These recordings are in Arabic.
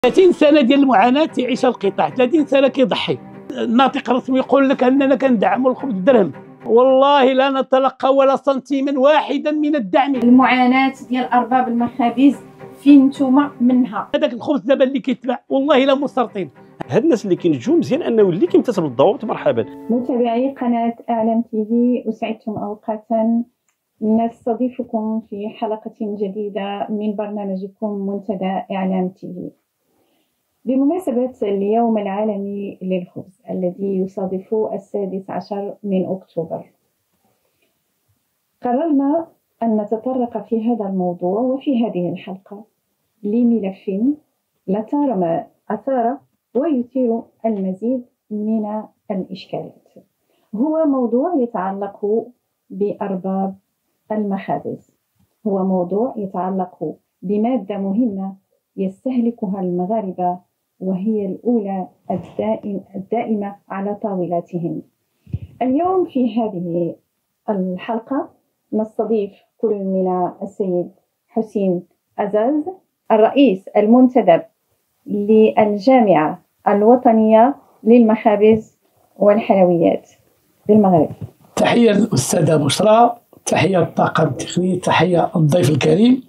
30 سنه ديال المعاناه تعيشها القطاع، 30 سنه كيضحي. الناطق الرسمي يقول لك اننا كندعموا الخبز بالدرهم، والله لا نتلقى ولا سنتيما واحدا من الدعم. المعاناه ديال ارباب المخابز فين نتوما منها؟ هذاك الخبز دابا اللي كيتباع والله لا مسرطين. هاد الناس اللي كينتجوا مزيان انه اللي كيمتثل بالضبط. مرحبا متابعي قناه اعلام تي في، اسعدتم اوقاتا. نستضيفكم في حلقه جديده من برنامجكم منتدى اعلام تي في بمناسبة اليوم العالمي للخبز الذي يصادف 16 من أكتوبر. قررنا أن نتطرق في هذا الموضوع وفي هذه الحلقة لملف لطالما أثار ويثير المزيد من الإشكالات، هو موضوع يتعلق بأرباب المخابز، هو موضوع يتعلق بمادة مهمة يستهلكها المغاربة وهي الأولى الدائمة على طاولاتهم. اليوم في هذه الحلقة نستضيف كل من السيد حسين أزاز، الرئيس المنتدب للجامعة الوطنية للمخابز والحلويات بالمغرب. تحية للأستاذة بشرى، تحية للطاقم التقني، تحية الضيف الكريم.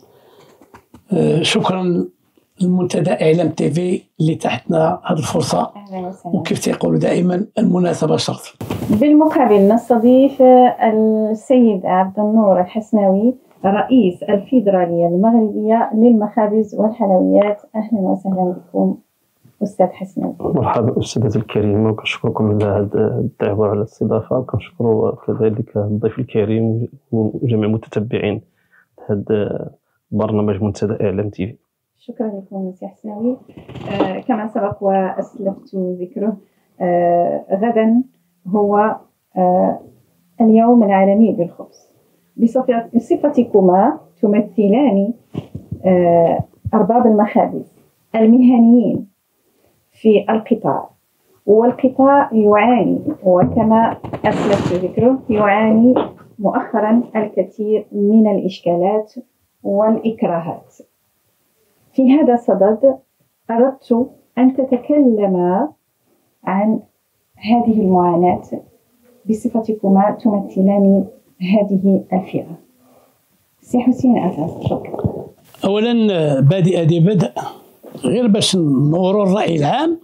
شكرا المنتدى اعلام تي في اللي تحتنا هذه الفرصه، وكيف تيقولوا دائما المناسبه شرط. بالمقابل نستضيف السيد عبد النور الحسناوي، رئيس الفيدراليه المغربيه للمخابز والحلويات. اهلا وسهلا بكم استاذ حسناوي. مرحبا استاذتي الكريمه، وكنشكركم على هذه الدعوه وعلى الاستضافه، وكنشكروا كذلك الضيف الكريم وجميع المتتبعين هذا برنامج منتدى اعلام تي في. شكرا لكم سي حسناوي. كما سبق وأسلفت ذكره، غدا هو اليوم العالمي للخبز. بصفتكما تمثلان أرباب المخابز المهنيين في القطاع، والقطاع يعاني، وكما أسلفت ذكره يعاني مؤخرا الكثير من الإشكالات والإكراهات. في هذا الصدد أردت أن تتكلما عن هذه المعاناة بصفتكما تمثلان هذه الفئة. سي حسين أساس، شكرا. أولا بادئ ذي بدء، غير باش نوروا الرأي العام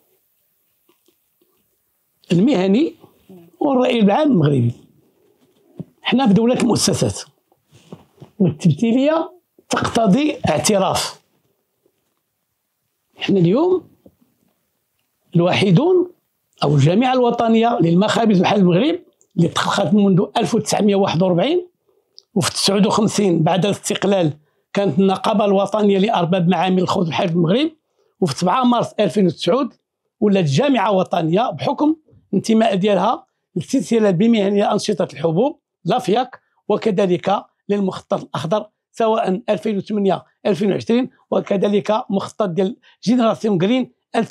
المهني والرأي العام المغربي. احنا في دولة المؤسسات، والتمثيلية تقتضي اعتراف. احنا اليوم الوحيدون او الجامعه الوطنيه للمخابز والحلويات المغرب اللي تخلقت منذ 1941، وفي 59 بعد الاستقلال كانت النقابه الوطنيه لارباب معامل الخبز والحلويات في المغرب، وفي 7 مارس 2009 ولات جامعه وطنيه بحكم انتماء ديالها للسلسله بمهنيه انشطه الحبوب لافياك، وكذلك للمخطط الاخضر سواء 2008 2020، وكذلك مخطط ديال جينيراسيون جرين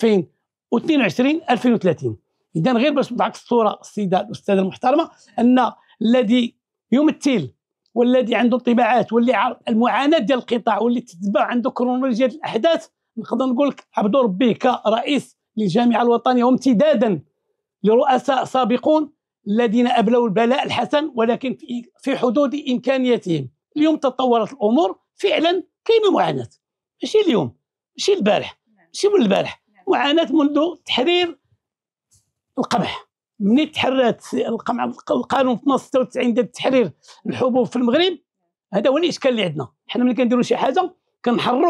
2022 2030. اذا غير باش نضعك الصوره السيده الاستاذه المحترمه ان الذي يمثل والذي عنده انطباعات واللي المعاناه ديال القطاع واللي تتبع عنده كرونولوجيا الاحداث، نقدر نقول لك عبد ربيه كرئيس للجامعه الوطنيه وامتدادا لرؤساء سابقون الذين ابلوا البلاء الحسن ولكن في حدود امكانياتهم. اليوم تطورت الامور، فعلا كاينه معاناه، ماشي اليوم، ماشي البارح، ماشي من البارح، معاناه منذ تحرير القمح. من تحررت القانون 96 ديال تحرير الحبوب في المغرب، هذا هو الاشكال اللي عندنا. حنا ملي كنديروا شي حاجه كنحرروا،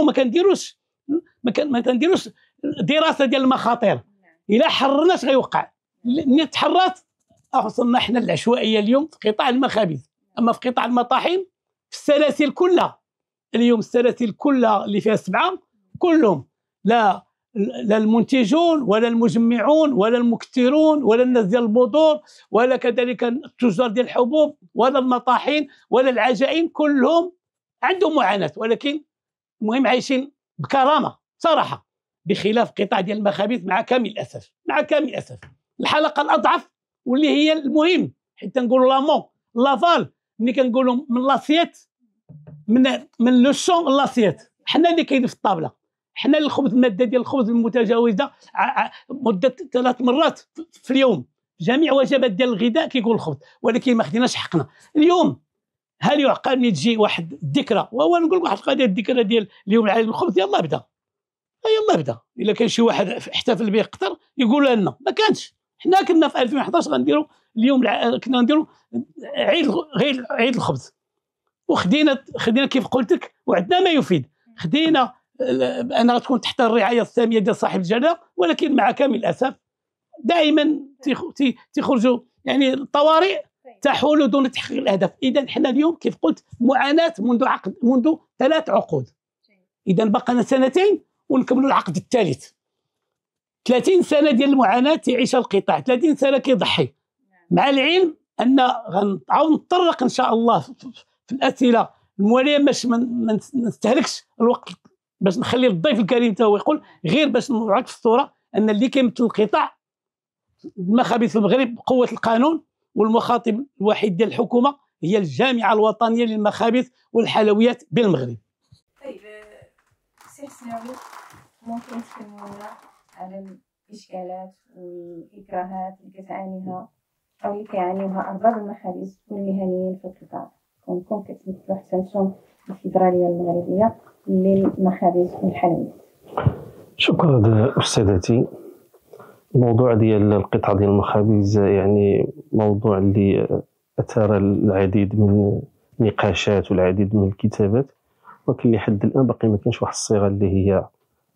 ما كنديروش دراسه ديال المخاطر. الا حررناش غيوقع. ملي تحررت وصلنا حنا للعشوائيه اليوم في قطاع المخابز. اما في قطاع المطاحن، في السلاسل كلها اليوم، السلاسل كلها اللي فيها 7 كلهم لا المنتجون ولا المجمعون ولا المكثرون ولا الناس ديال البذور ولا كذلك التجار ديال الحبوب ولا المطاحن ولا العجائن، كلهم عندهم معاناه، ولكن المهم عايشين بكرامه صراحه، بخلاف قطاع ديال المخابز. مع كامل الاسف، الحلقه الاضعف واللي هي المهم، حتى نقولوا لامون لافال، ملي كنقولوا من لاسيت، من لو شون لاسيت، حنا اللي كاين في الطابله. حنا الخبز، الماده ديال الخبز المتجاوزه مده 3 مرات في اليوم، جميع وجبات ديال الغذاء كيكون الخبز، ولكن ما خديناش حقنا. اليوم هل يعقل ملي تجي واحد الذكرى، وهو نقول لك واحد القضيه، الذكرى ديال اليوم العالمي للخبز، يلاه بدا يلاه بدا. الا كان شي واحد احتفل به قطر يقول لنا ما كانش. حنا كنا في 2011 غنديروا اليوم كنا نديروا عيد الخبز، خدينا كيف قلت لك، وعندنا ما يفيد. خدينا بان تكون تحت الرعايه الساميه ديال صاحب الجلاله، ولكن مع كامل الاسف دائما تخرجوا يعني الطوارئ تحول دون تحقيق الاهداف. اذا حنا اليوم كيف قلت معاناه منذ 3 عقود. اذا بقينا 2 سنين ونكملوا العقد الثالث. 30 سنه ديال المعاناه تعيشها القطاع، 30 سنه كيضحي، مع العلم ان غنعاود نطرق ان شاء الله في الاسئله المواليه باش ما نستهلكش الوقت، باش نخلي الضيف الكريم حتى هو يقول، غير باش نوضعك في الصوره ان اللي كيمثل القطاع المخابز في المغرب بقوه القانون، والمخاطب الوحيد ديال الحكومه هي الجامعه الوطنيه للمخابز والحلويات بالمغرب. طيب سي حسناوي، ممكن تكلمونا على الاشكالات والاكراهات اللي كتعانيها او اللي كيعانيوها ارباب المخابز والمهنيين في القطاع، كونكم كتمثلوا حتى نتوما الفيدراليه المغربيه للمخابز والحلويات؟ شكرا استاذتي. الموضوع ديال القطاع ديال المخابز يعني موضوع اللي اثار العديد من النقاشات والعديد من الكتابات، ولكن لحد الان باقي ما كاينش واحد الصيغه اللي هي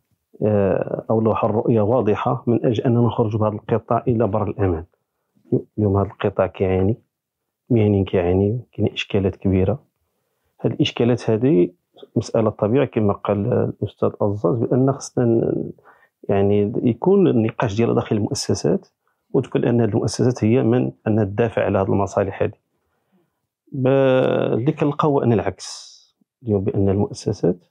او واحد الرؤيه واضحه من اجل اننا نخرجوا بهذا القطاع الى بر الامان. اليوم هذا القطاع كيعاني، المهنيين كيعانيو، كاين اشكالات كبيره. هذه الاشكالات هذه مساله طبيعيه كما قال الاستاذ عزاز، بان خصنا يعني يكون النقاش ديالها داخل المؤسسات، وتكون ان هذه المؤسسات هي من ان تدافع على هذه المصالح هذه. اللي كنلقاو ان العكس اليوم، بان المؤسسات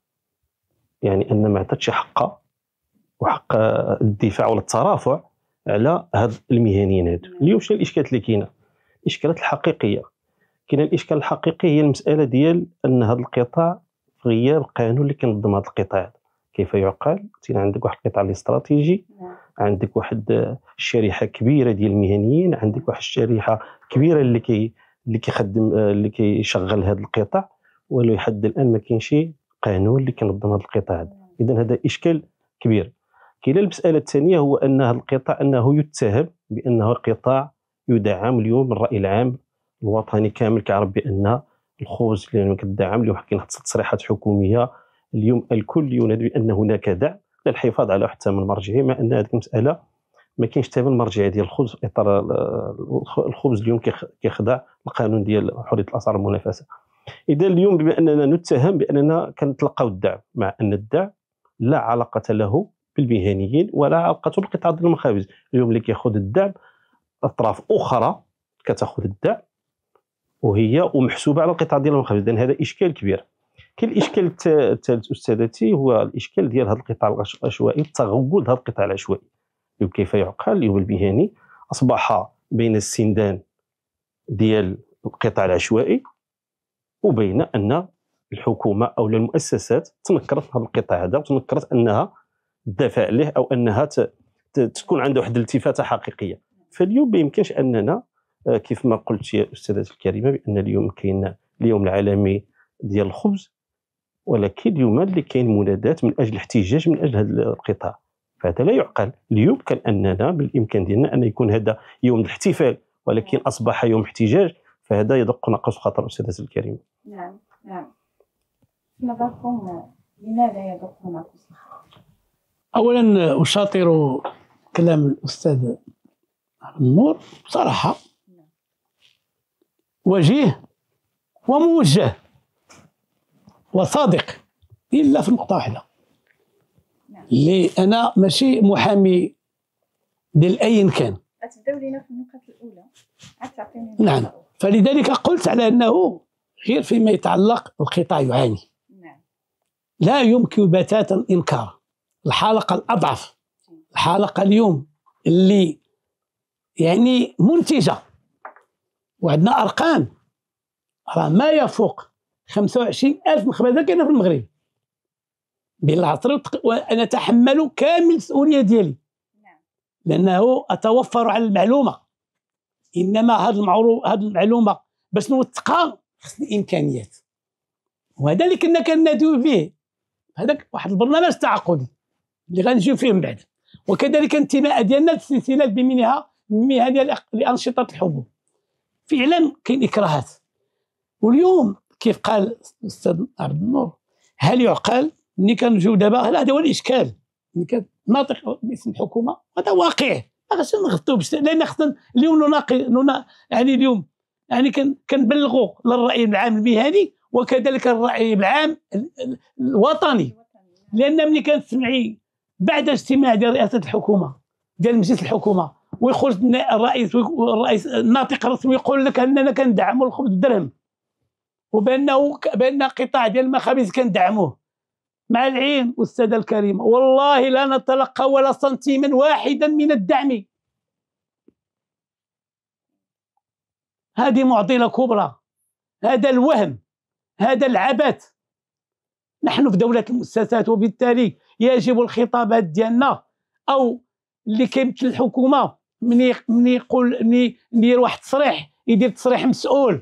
يعني ان ما عطاتش حقها وحق الدفاع ولا الترافع على هاد المهنيين هادو. اليوم شنو الاشكالات اللي كاينه؟ الاشكالات الحقيقيه، كاين الاشكال الحقيقي هي المساله ديال ان هذا القطاع في غياب القانون اللي كينظم هذا القطاع. كيف يعقل؟ عندك واحد القطاع الاستراتيجي، عندك واحد الشريحه كبيره ديال المهنيين، عندك واحد الشريحه كبيره اللي كيخدم اللي كيشغل هذا القطاع، ولو لحد الان ما كاينش قانون اللي كينظم هذا القطاع. اذا هذا اشكال كبير. كاينه المساله الثانيه، هو ان هذا القطاع انه يتهم بانه قطاع يدعم اليوم الراي العام الوطني كامل كيعرف بان الخبز اللي كدعم. اليوم كاين تصريحات حكوميه اليوم الكل ينادي بان هناك دعم للحفاظ على واحد الثمن مرجعي، مع ان هذه المساله ما كاينش ثمن مرجعي ديال الخبز في اطار الخبز. اليوم كيخضع القانون ديال حريه الاسعار والمنافسه. اذا اليوم بما اننا نتهم باننا كنتلقاو الدعم، مع ان الدعم لا علاقه له بالمهنيين ولا علاقه بالقطاع ديال المخابز. اليوم اللي كياخذ الدعم اطراف اخرى كتاخذ الدعم وهي ومحسوبه على القطاع ديال المخابز. اذا هذا اشكال كبير. كاين الاشكال الثالث استاذتي، هو الاشكال ديال هذا القطاع العشوائي، التغول هذا القطاع العشوائي. كيف يعقل؟ اليوم المهني اصبح بين السندان ديال القطاع العشوائي وبين ان الحكومه او المؤسسات تنكرت هذا القطاع هذا، وتنكرت انها تدافع عليه او انها تكون عنده واحد الالتفاته حقيقيه. فاليوم ما يمكنش اننا كيف ما قلت يا استاذتي الكريمه بان اليوم كاين اليوم العالمي ديال الخبز، ولكن اليوم اللي كاين منادات من اجل الاحتجاج من اجل هذا القطاع، فهذا لا يعقل. اليوم كان اننا بالامكان ديالنا ان يكون هذا يوم الاحتفال، ولكن اصبح يوم احتجاج، فهذا يدق ناقوس خطر استاذتي الكريمه. نعم نظركم لماذا يدق ناقوس الخطر؟ اولا اشاطر كلام الاستاذ النور بصراحه، وجيه وموجه وصادق، الا في نقطه واحده، اللي انا ماشي محامي ديال اي كان. غتبداو لينا في النقط الاولى، عاد تعطيني. نعم، فلذلك قلت على انه غير فيما يتعلق القطاع يعاني. نعم. لا يمكن بتاتا انكار الحلقه الاضعف، الحلقه اليوم اللي يعني منتجه، وعندنا ارقام راه ما يفوق 25,000 مخبزه كاينه في المغرب، بالعصر وانا اتحمل كامل المسؤوليه ديالي، لانه اتوفر على المعلومه. انما هذه المعلومه باش نوثقها خصني امكانيات، وهذا اللي كنا كناديو فيه. هذاك واحد البرنامج تعاقدي اللي غنجيو فيه من بعد، وكذلك الانتماء ديالنا للسلسله بمنها ديال لانشطه الحبوب. فعلا كاين اكراهات، واليوم كيف قال الاستاذ عبد النور، هل يعقل ملي كنجيو دابا؟ هذا هو الاشكال، ملي كناطق باسم الحكومه هذا واقع، ما غاديش نغطيو لان خصنا اليوم يعني اليوم يعني كنبلغوا للراي العام المهني وكذلك الراي العام الوطني. لان ملي كنسمعي بعد اجتماع ديال رئاسه الحكومه ديال مجلس الحكومه ويخرج الرئيس الناطق الرسمي يقول لك اننا كندعموا الخبز بالدرهم، بان قطاع ديال المخابز كندعموه، مع العين والساده الكريمه والله لا نتلقى ولا سنتيما واحدا من الدعم. هذه معضله كبرى، هذا الوهم، هذا العبث. نحن في دوله المؤسسات، وبالتالي يجب الخطابات ديالنا او اللي كيمثل الحكومه من يقول ندير واحد التصريح يدير تصريح مسؤول.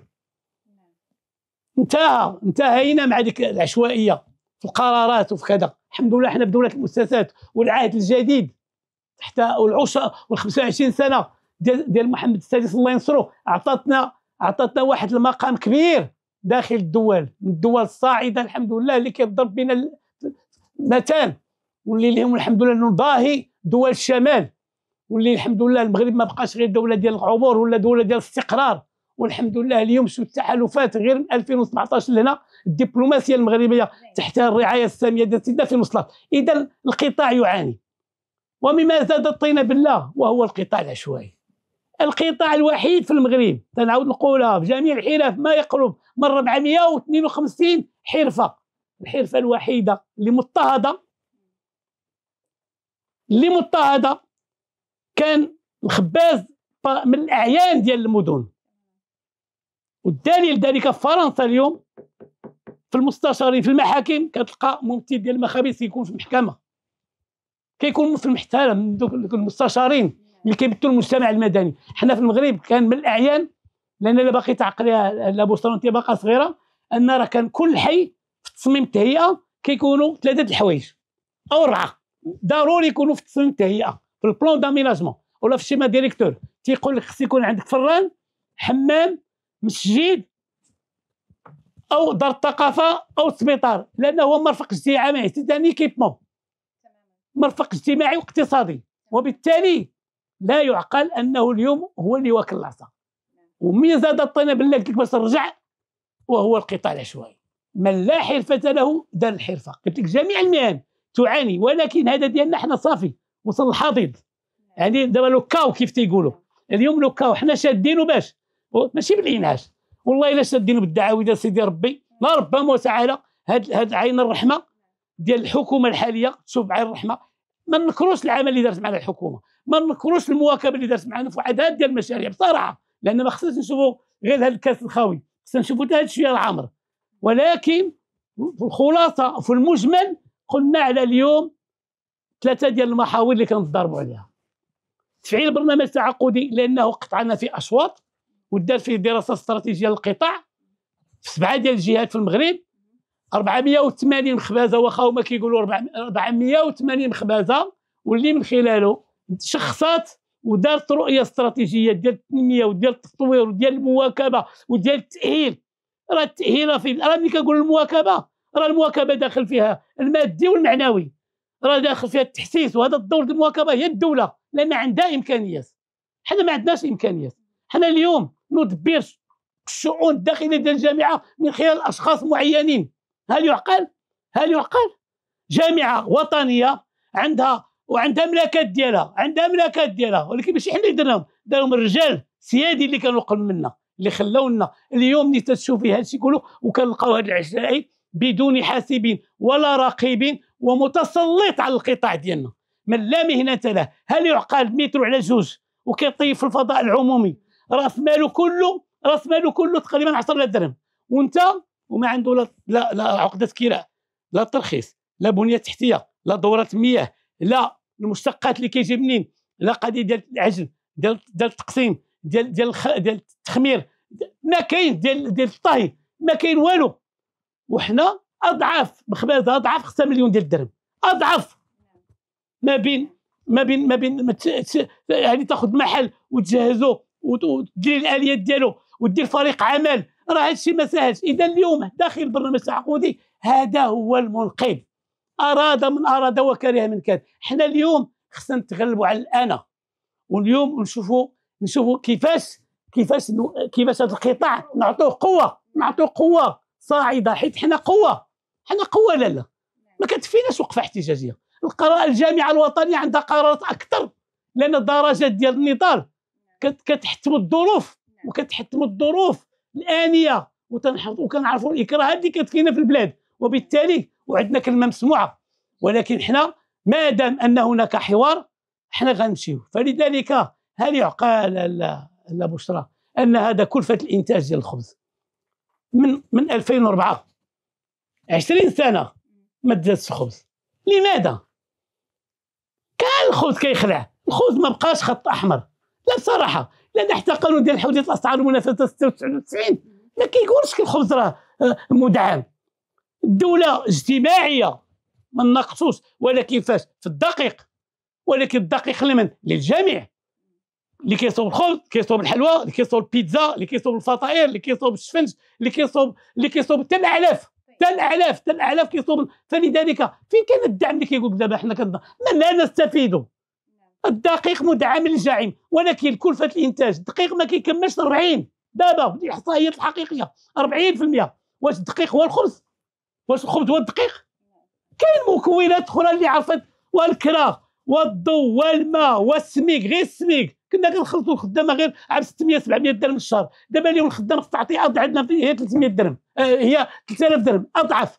انتهينا مع ديك العشوائيه في القرارات وفي كذا. الحمد لله حنا في دوله المؤسسات، والعهد الجديد تحت وال 25 سنه ديال محمد السادس الله ينصره اعطتنا واحد المقام كبير داخل الدول، من الدول الصاعده الحمد لله اللي كيضرب بنا المثال، واللي اليوم الحمد لله نضاهي دول الشمال، واللي الحمد لله المغرب ما بقاش غير دوله ديال العبور ولا دوله ديال الاستقرار. والحمد لله اليوم شو التحالفات غير من 2017 لهنا الدبلوماسيه المغربيه تحت الرعايه الساميه ديال سيدنا في الوصلات. اذا القطاع يعاني، ومما زاد الطين بالله وهو القطاع العشوائي. القطاع الوحيد في المغرب تنعاود نقولها بجميع الحرف ما يقرب من 452 حرفه، الحرفه الوحيده اللي مضطهده كان الخباز من الاعيان ديال المدن. والدليل ذلك في فرنسا اليوم في المستشارين في المحاكم كتلقى ممثل ديال المخابز كيكون في المحكمه، كيكون في المحترم من دوك المستشارين اللي كيمثلوا المجتمع المدني. حنا في المغرب كان من الاعيان، لان الا باقي تعقليها لابوسطه وانت باقا صغيره، ان راه كان كل حي في تصميم التهيئه كيكونوا 3 الحوايج او 4 ضروري يكونوا في تصميم التهيئه، في البلان داميناجمون ولا في الشيما ديريكتور تيقول لك خص يكون عندك فران، حمام، مسجد او دار الثقافه او سبيطار، لانه هو مرفق اجتماعي ثاني كيبمون مرفق اجتماعي واقتصادي. وبالتالي لا يعقل انه اليوم هو اللي واكل العصا. ومن زاد الطين بالله قلت لك باش نرجع، وهو القطاع العشوائي. من لا حرفه له دار الحرفه. قلت لك جميع المهن تعاني، ولكن هذا ديالنا حنا صافي وصل الحضيض. يعني دابا لو كاو كيف تيقولوا اليوم، لو كاو حنا شادينه باش ماشي بالانعاش، والله الا شادينه بالدعاوي ديال سيدي ربي لا ربما وتعالى. هاد عين الرحمه ديال الحكومه الحاليه، تشوف بعين الرحمه. ما نكروش العمل اللي دارت معنا الحكومه، ما نكروش المواكبه اللي دارت معنا في عدد ديال المشاريع بصراحه، لان ما خصناش نشوفوا غير هذا الكاس الخاوي، خصنا نشوفوا حتى هذا الشيء العامر. ولكن في الخلاصه في المجمل قلنا على اليوم 3 ديال المحاور اللي كنضربوا عليها. تفعيل البرنامج التعاقدي لانه قطعنا في اشواط ودار فيه دراسه استراتيجيه للقطاع في 7 ديال الجهات في المغرب، 480 مخبزه، واخا هما كيقولوا 480 مخبزه، واللي من خلاله شخصات ودارت رؤيه استراتيجيه ديال التنميه وديال التطوير وديال المواكبه وديال التاهيل. راه التاهيل راه ملي كنقول المواكبه، راه المواكبه داخل فيها المادي والمعنوي، راه داخل فيها التحسيس. وهذا الدور ديال المواكبه هي الدوله، لان عندها امكانيات، حنا ما عندناش امكانيات. حنا اليوم ندبر الشؤون الداخليه ديال الجامعه من خلال اشخاص معينين. هل يعقل؟ هل يعقل؟ جامعه وطنيه عندها ملاكات ديالها، ولكن ماشي حنا اللي دارهم الرجال السيادي اللي كانوا قبل منا، اللي خلونا. اليوم ملي تشوفي هادشي كله وكنلقاو هاد العشائي بدون حاسبين ولا راقبين ومتسلط على القطاع ديالنا من لا مهنه له. هل يعقل مترو على 2 وكيطيب في الفضاء العمومي راس ماله كله تقريبا 10 درهم، وانت وما عنده لا عقده كراء لا ترخيص لا بنيه تحتيه، لا دورات مياه، لا المشتقات اللي كيجي منين، لا قضيه ديال العجل، ديال التقسيم، ديال التخمير، ما كاين ديال الطهي، ما كاين والو. وحنا اضعاف بخبازه، اضعاف 5 مليون ديال الدرهم، اضعف ما بين يعني تاخذ محل وتجهزه وتدير الاليات ديالو ودير فريق عمل، راه هادشي ما ساهلش. اذا اليوم داخل البرنامج التعاقدي هذا هو المنقذ، اراد من اراد وكره من كان. حنا اليوم خصنا نتغلبوا على الانا، واليوم نشوفوا كيفاش هذا القطاع نعطوه قوه صاعده، حيت حنا قوه لا ما كتفيناش وقفه احتجاجيه. الجامعه الوطنيه عندها قرارات اكثر، لان الدرجات ديال النضال كتحتم الظروف الانيه، وكنعرفوا الاكراهات اللي كتكاينه في البلاد، وبالتالي وعندنا كلمه مسموعه. ولكن حنا ما دام ان هناك حوار حنا غنمشيو. فلذلك هل يعقل لا بشرى ان هذا كلفه الانتاج ديال الخبز من 2004 20 سنه ما تزادش الخبز؟ لماذا؟ كان الخبز كيخلع، الخبز ما بقاش خط احمر، لا بصراحه، لان حتى قانون ديال حدود الاسعار والمنافسه 96 ما كيقولش الخبز راه مدعم. الدوله اجتماعيه ما ناقصوش، ولكن فاش في الدقيق، ولكن الدقيق لمن؟ للجميع، اللي كيصوب الخبز، كيصوب الحلوى، اللي كيصوب البيتزا، اللي كيصوب الفطائر، اللي كيصوب الشفنج، اللي كيصوب حتى الاعلاف كيصوب. فلذلك فين كان الدعم اللي كيقول دابا حنا من لا نستفيدوا؟ الدقيق مدعم للجعيم، ولكن كلفه الانتاج الدقيق ما كيكملش 40 دابا الاحصائيات الحقيقيه 40%. واش الدقيق هو الخبز؟ واش الخبز هو الدقيق؟ كاين مكونات اخرى اللي عرفت، والكرا والضو والماء والسميك، غير السميك كنا كنخلصوا الخدامه غير ب 600 700 درهم في الشهر، دابا اليوم الخدامه في التعطيات عندنا هي 300 درهم، هي 3000 درهم اضعف.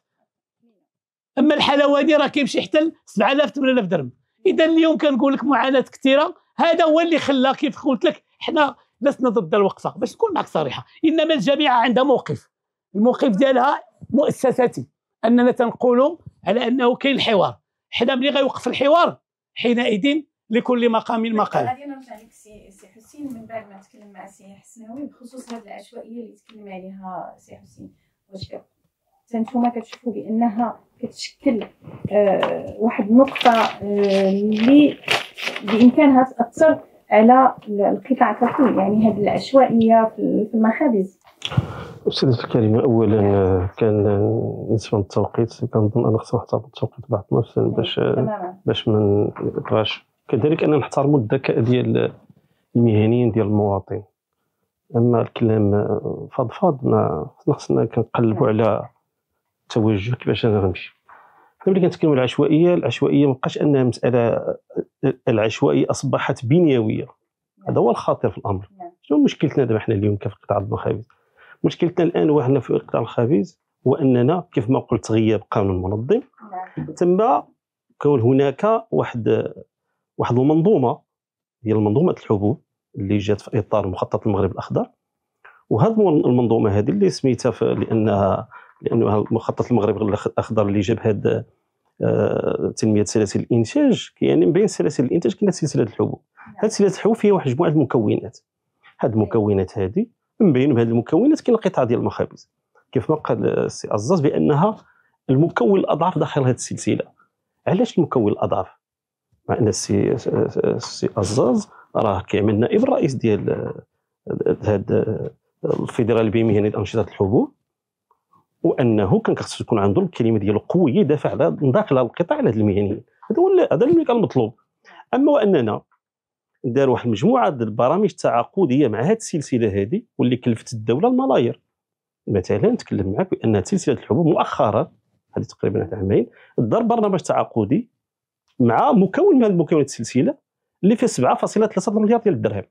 اما الحلواني راه كيمشي حتى ل 7000 8000 درهم. اذا اليوم كنقول لك معاناه كثيره، هذا هو اللي خلى كيف قلت لك حنا لسنا ضد الوقفه، باش نكون معك صريحه، انما الجامعه عندها موقف، الموقف ديالها مؤسساتي، اننا تنقولوا على انه كاين الحوار. حنا ملي غيوقف الحوار حينئذ لكل مقام مقال. غادي نرجع لك سي حسين من بعد ما تكلم مع سي حسناوي بخصوص هذه العشوائيه اللي تكلم عليها سي حسين. واش انتم كتشوفوا بانها كتشكل واحد النقطه اللي بامكانها تاثر على القطاع ككل، يعني هذه العشوائيه في المخابز؟ أستاذة الكريمة، أولا كان بالنسبة للتوقيت كنظن أنا خصنا نحترم التوقيت بعض الناس باش ما نبقاش، كذلك أنا نحترموا الذكاء ديال المهنيين ديال المواطن. أما الكلام فضفاض ما خصنا كنقلبوا على التوجه كيفاش أنا غنمشي. حنا ملي كنتكلموا على العشوائية مابقاش أنها مسألة، العشوائية أصبحت بنيوية. هذا هو الخطير في الأمر. شنو مشكلتنا دابا حنا اليوم كيف قطاع المخابز؟ مشكلتنا الان وحنا في قطاع الخبيز هو اننا كيف ما قلت غياب قانون منظم، ثم كون هناك واحد المنظومه هي منظومه الحبوب اللي جات في اطار مخطط المغرب الاخضر. وهذه المنظومه هذه اللي سميتها لانها مخطط المغرب الاخضر اللي جاب هذا تنميه سلاسل الانتاج. يعني من بين سلاسل الانتاج كاينه سلسله الحبوب. هذه سلسله الحبوب فيها واحد مجموعه المكونات. هذه المكونات هذه من بين هذه المكونات كاين القطاع ديال المخابز، كيف ما قال السي عزاز بانها المكون الاضعف داخل هذه السلسله. علاش المكون الاضعف؟ مع ان السي عزاز راه كيعمل نائب الرئيس ديال هذا الفيدرالي بمهنه انشطه الحبوب، وانه كان خصو يكون عنده الكلمه ديالو قويه يدافع على داخل القطاع على هذه المهنيين. هذا اللي كان مطلوب. اما واننا دار واحد المجموعه ديال البرامج تعاقديه مع هذه السلسله هذه واللي كلفت الدوله الملايير. مثلا نتكلم معك بان سلسله الحبوب مؤخرا هذه تقريبا عامين دار برنامج تعاقدي مع مكون من المكونات السلسله اللي فيه 7.3 مليار ديال الدرهم.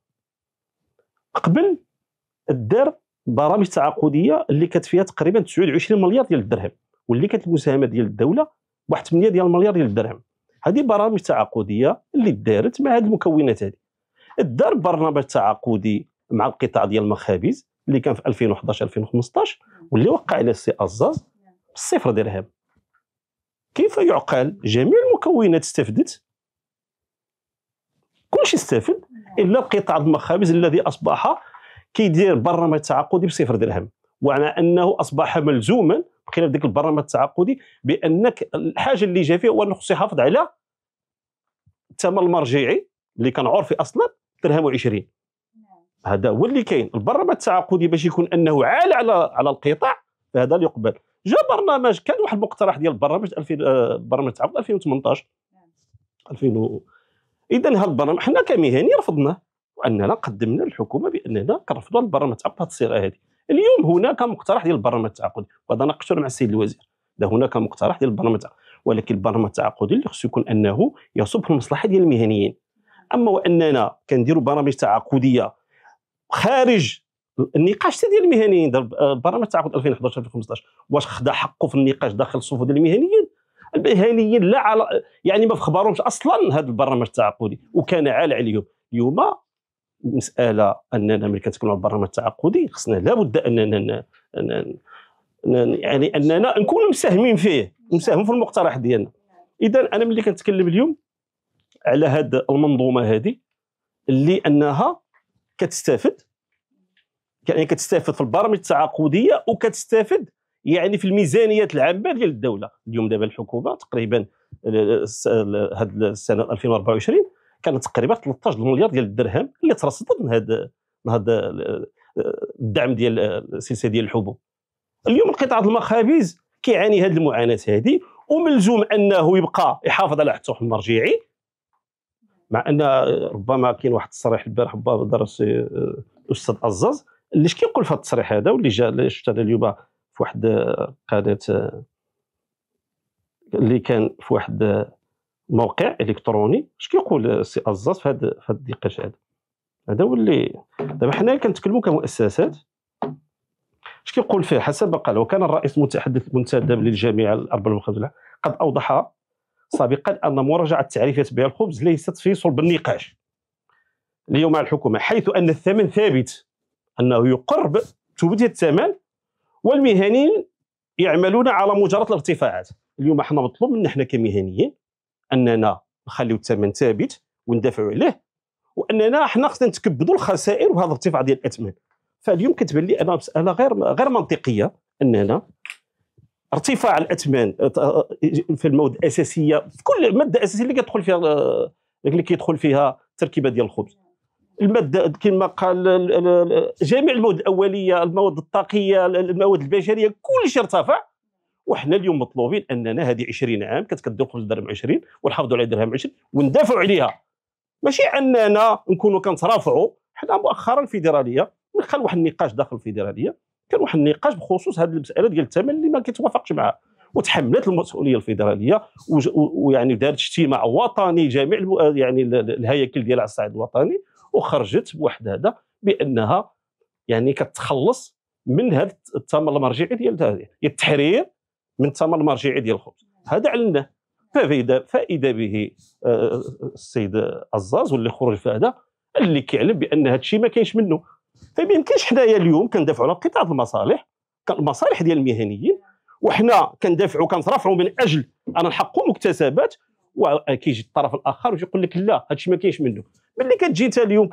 قبل دار برامج تعاقديه اللي كانت فيها تقريبا 29 مليار ديال الدرهم، واللي كانت المساهمه ديال الدوله بواحد 8 ديال المليار ديال الدرهم. هذه برامج تعاقديه اللي دارت مع هذه المكونات هذه. دار برنامج تعاقدي مع القطاع ديال المخابز اللي كان في 2011 2015 واللي وقع على السي عزاز ب0 درهم. كيف يعقل جميع المكونات استفدت، كلشي استفد الا قطاع المخابز الذي اصبح كيدير برنامج تعاقدي بصفر درهم، وعلى انه اصبح ملزوما خلال ذاك البرنامج التعاقدي بانك الحاجه اللي جا فيه هو انه خصو يحافظ على الثمن المرجعي اللي كان عرفي اصلا درهم و20. هذا هو اللي كاين. البرنامج التعاقدي باش يكون انه عال على القطاع، فهذا اللي يقبل. جا برنامج، كان واحد المقترح ديال البرنامج برنامج التعاقد 2018 2000. اذا هذا البرنامج حنا كمهني رفضناه، واننا قدمنا للحكومه باننا كنرفضوا البرنامج التعاقد بهذه الصيغه هذه. اليوم هناك مقترح ديال البرنامج التعاقدي، وهذا ناقشته مع السيد الوزير. هناك مقترح ديال البرنامج التعاقدي، ولكن البرنامج التعاقدي اللي خصو يكون انه يصب في المصلحه ديال المهنيين. اما واننا كنديروا برامج تعاقديه خارج النقاش ديال المهنيين، البرنامج التعاقد 2011 2015 واش خدا حقه في النقاش داخل الصفوف ديال المهنيين؟ المهنيين لا على يعني ما في خبارهمش اصلا هذا البرنامج التعاقدي، وكان عال عليهم. اليوم مساله اننا ملي كنتكلموا على البرنامج التعاقدي خصنا لابد اننا يعني اننا نكونوا مساهمين فيه، مساهمين في المقترح ديالنا. اذا انا ملي كنتكلم اليوم على هذه المنظومه هذه اللي انها كتستافد، يعني كتستافد في البرامج التعاقديه وكتستافد يعني في الميزانيات العامه ديال الدوله. اليوم دابا الحكومه تقريبا هذه السنه 2024 كانت تقريبا 13 مليار ديال الدرهم اللي ترصدت من هذا الدعم ديال السلسله ديال الحبوب. اليوم قطاع المخابز كيعاني هذه المعاناه هذه، وملزوم انه يبقى يحافظ على التوحد المرجعي، مع ان ربما كاين واحد التصريح البارح درس الاستاذ عزاز اللي كيقول في هذا التصريح هذا، واللي جا شفت انا اليوم في واحد قناه اللي كان في واحد موقع الكتروني. اش كيقول السي عزاز في هذا النقاش هذا هو اللي دابا حنا كنتكلموا كمؤسسات. اش كيقول فيه؟ حسب ما قال، وكان الرئيس المتحدث المنتدب للجامعه الاربعه المخابز قد اوضح سابقا ان مراجعه تعريفات بيع الخبز ليست في صلب النقاش اليوم مع الحكومه، حيث ان الثمن ثابت، انه يقر ثبوت الثمن، والمهنيين يعملون على مجرد الارتفاعات. اليوم احنا مطلوب منا احنا كمهنيين اننا نخليو الثمن ثابت وندافعوا عليه، واننا احنا خصنا نتكبدوا الخسائر وهذا الارتفاع ديال الاثمان. فاليوم كتبان لي انا مساله غير منطقيه اننا ارتفاع الاثمان في المواد الاساسيه، في كل ماده اساسيه اللي كتدخل فيها اللي كيدخل فيها التركيبه ديال الخبز، الماده كما قال جميع المواد الاوليه، المواد الطاقيه، المواد البشريه، كل شيء ارتفع. وحنا اليوم مطلوبين اننا هذه 20 عام كتكدير الخبز درهم 20 ونحافظوا على درهم 20 وندافعوا عليها، ماشي اننا نكونوا كنترافعوا. حنا مؤخرا الفيدراليه من خلال واحد النقاش داخل الفيدراليه، كان واحد النقاش بخصوص هذه المساله ديال الثمن اللي ما كيتوافقش معها، وتحملت المسؤوليه الفيدراليه ويعني دارت اجتماع وطني جميع يعني الهياكل ديالها على الصعيد الوطني، وخرجت بواحد هذا بانها يعني كتخلص من هذا الثمن المرجعي ديال التحرير من الثمن المرجعي ديال الخبز. هذا علناه، فإذا به السيد عزاز واللي خرج في هذا اللي كيعلم بان هذا الشيء ما كاينش منه. فما يمكنش حنايا اليوم كندافعوا على قطاع المصالح ديال المهنيين، وحنا كندافعوا كنترافعوا من اجل ان نحققوا مكتسبات، وكيجي الطرف الاخر ويجي يقول لك لا هذا الشيء ما كاينش منه. ملي كتجي انت اليوم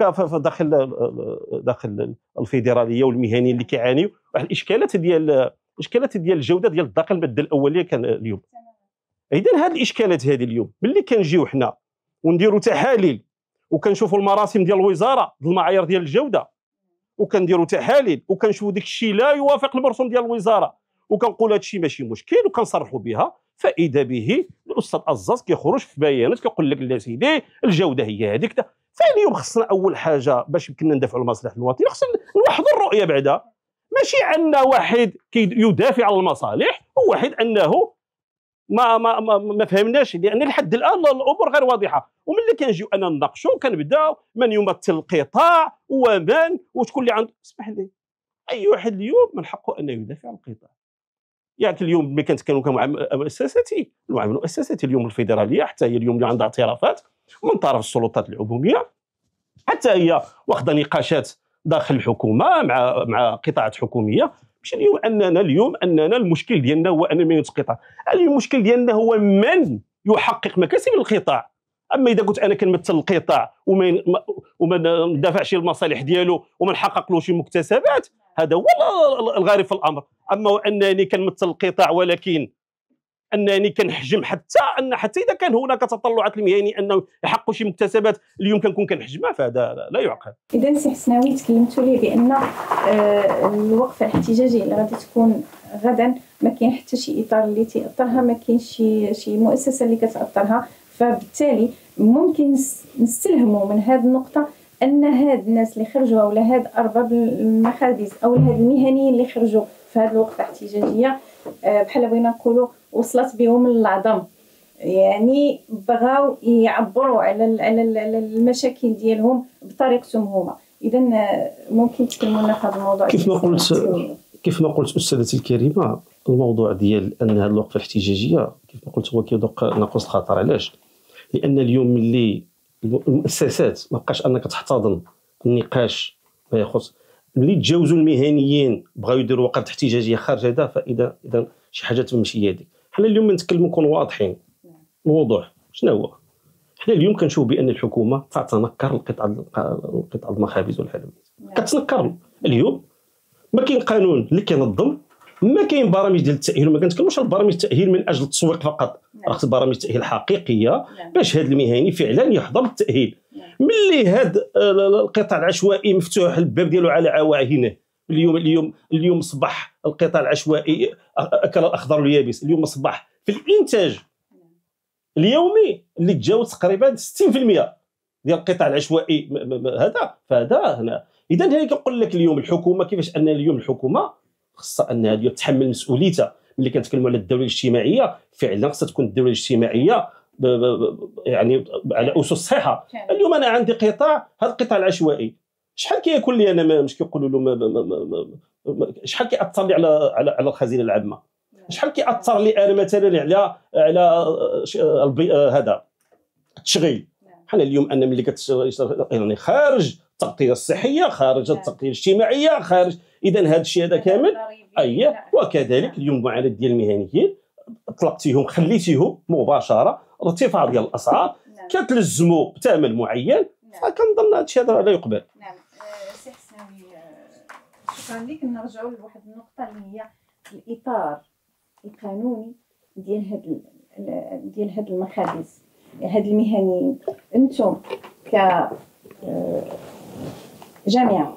داخل الفيدراليه والمهنيين اللي كيعانيوا واحد الاشكالات ديال الجوده ديال الدقيق الماده الاوليه كان اليوم. اذا هذه الاشكالات هذه اليوم ملي كنجيو حنا ونديروا تحاليل وكنشوفوا المراسم ديال الوزاره المعايير ديال الجوده، وكنديروا تحاليل وكنشوفوا داك الشيء لا يوافق المرسوم ديال الوزاره، وكنقول هذا الشيء ماشي مشكل وكنصرحوا بها، فاذا به الاستاذ عزاز كيخرج في بيانات كيقول لك لا سيدي الجوده هي هذيك. فاليوم خصنا اول حاجه باش يمكننا ندافعوا على المصالح الوطنيه خصنا نوحدوا الرؤيه بعدا، ماشي عندنا واحد يدافع على المصالح وواحد انه ما فهمناش، لان لحد الان الامور غير واضحه. وملي كنجيو انا نناقشوا كنبداو من يمثل القطاع ومن وشكون اللي عنده. اسمح لي، اي واحد اليوم من حقه انه يدافع عن القطاع. يعني اليوم ملي كنتكلموا كمؤسساتي، المؤسسات اليوم الفيدراليه حتى هي اليوم اللي عندها اعترافات من طرف السلطات العموميه، حتى هي واخده نقاشات داخل الحكومه مع قطاعات حكوميه مش اليوم اننا المشكل ديالنا هو ان من القطاع، المشكل ديالنا هو من يحقق مكاسب القطاع. اما اذا كنت انا كنمثل القطاع وما ندافعش المصالح ديالو وما نحققلوش مكتسبات، هذا هو الغريب في الامر. اما انني كنمثل القطاع ولكن انني كنحجم حتى اذا كان هناك تطلعات المهني انه يحققوا شي مكتسبات اليوم كنكون كنحجمها، فهذا لا يعقل. اذا سي حسناوي تكلمتوا لي بان الوقفه الاحتجاجيه اللي غادي تكون غدا ما كاين حتى شي اطار اللي تاثرها، ما كاينش شي مؤسسه اللي كتاثرها، فبالتالي ممكن نستلهموا من هذه النقطه ان هاد الناس اللي خرجوا ولا هاد ارباب المخابز او هاد المهنيين اللي خرجوا في هذه الوقفه الاحتجاجيه بحال بغينا نقولوا وصلت بهم للعظم، يعني بغاو يعبروا على المشاكل ديالهم بطريقتهم هما. اذا ممكن تكلموا لنا في هذا الموضوع؟ كيف ما قلت استاذتي الكريمه، الموضوع ديال ان هذه الوقفه الاحتجاجيه كيف ما قلت هو كيدق ناقوس الخطر. علاش؟ لان اليوم ملي المؤسسات ما بقاش انك تحتضن النقاش ما يخص، ملي تجاوزوا المهنيين بغاو يديروا وقفه احتجاجيه خارج هذا، فاذا شي حاجه تمشي يديك. حنا اليوم نتكلموا نكونوا واضحين الوضوح. شنو هو؟ حنا اليوم كنشوف بان الحكومه تتنكر القطاع المخابز والحلويات، كتنكر. اليوم ما كاين قانون اللي كينظم، ما كاين برامج ديال التاهيل، وما كنتكلموش على برامج التاهيل من اجل التسويق فقط، خاص برامج تاهيل حقيقيه باش هذا المهني فعلا يحضر التاهيل. ملي هذا القطاع العشوائي مفتوح الباب ديالو على عواهنه، اليوم اصبح القطاع العشوائي اكل الاخضر واليابس، اليوم اصبح في الانتاج اليومي اللي تجاوز تقريبا 60% ديال القطاع العشوائي فهذا هنا. اذا هنا كنقول لك اليوم الحكومه كيفاش ان اليوم الحكومه خصها انها تحمل مسؤوليتها. ملي كنتكلموا على الدوله الاجتماعيه، فعلا خصها تكون الدوله الاجتماعيه يعني على اسس صحيحه. اليوم انا عندي قطاع، هذا القطاع العشوائي شحال كيكون لي انا مش كيقولوا له شحال كيأثر لي على الخزينه العامه، شحال كيأثر لي انا مثلا على هذا التشغيل. حنا اليوم انا ملي يعني خارج التغطيه الصحيه، خارج التغطيه الاجتماعيه، خارج، اذا هذا الشيء هذا كامل. وكذلك اليوم المعاناه ديال المهنيين طلقتيهم خليتيهم مباشره، ارتفاع ديال الاسعار كتلزموا بثمن معين، فكنظن هذا الشيء هذا لا يقبل. نعم سي حسناوي، شكرا لك. نرجعوا لواحد النقطه اللي هي الاطار القانوني ديال هاد المخابز، هاد المهنيين. انتم ك جامعه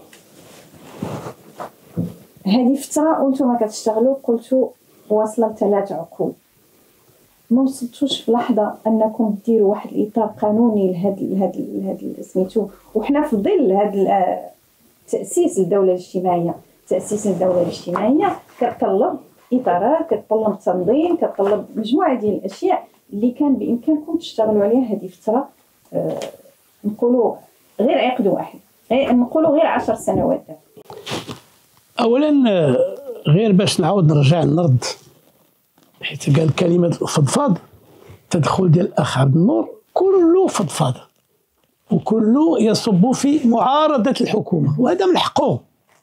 هذه فتره وانتم كتشتغلوا، قلتوا واصله ل3 عقود، ما وصلتوش في لحظه انكم ديروا واحد الاطار قانوني لهاد سميتو؟ وحنا في ظل هاد تاسيس الدوله الاجتماعيه، كتطلب اطارات، كتطلب تنظيم، كتطلب مجموعه ديال الاشياء اللي كان بامكانكم تشتغلوا عليها هذه فتره، نقولوا غير عقد واحد، نقولوا غير 10 سنوات. اولا غير باش نعاود نرجع نرد، حيت قال كلمه الفضفاض، تدخل ديال الاخ عبد النور كله فضفاض وكله يصب في معارضه الحكومه، وهذا من حقه،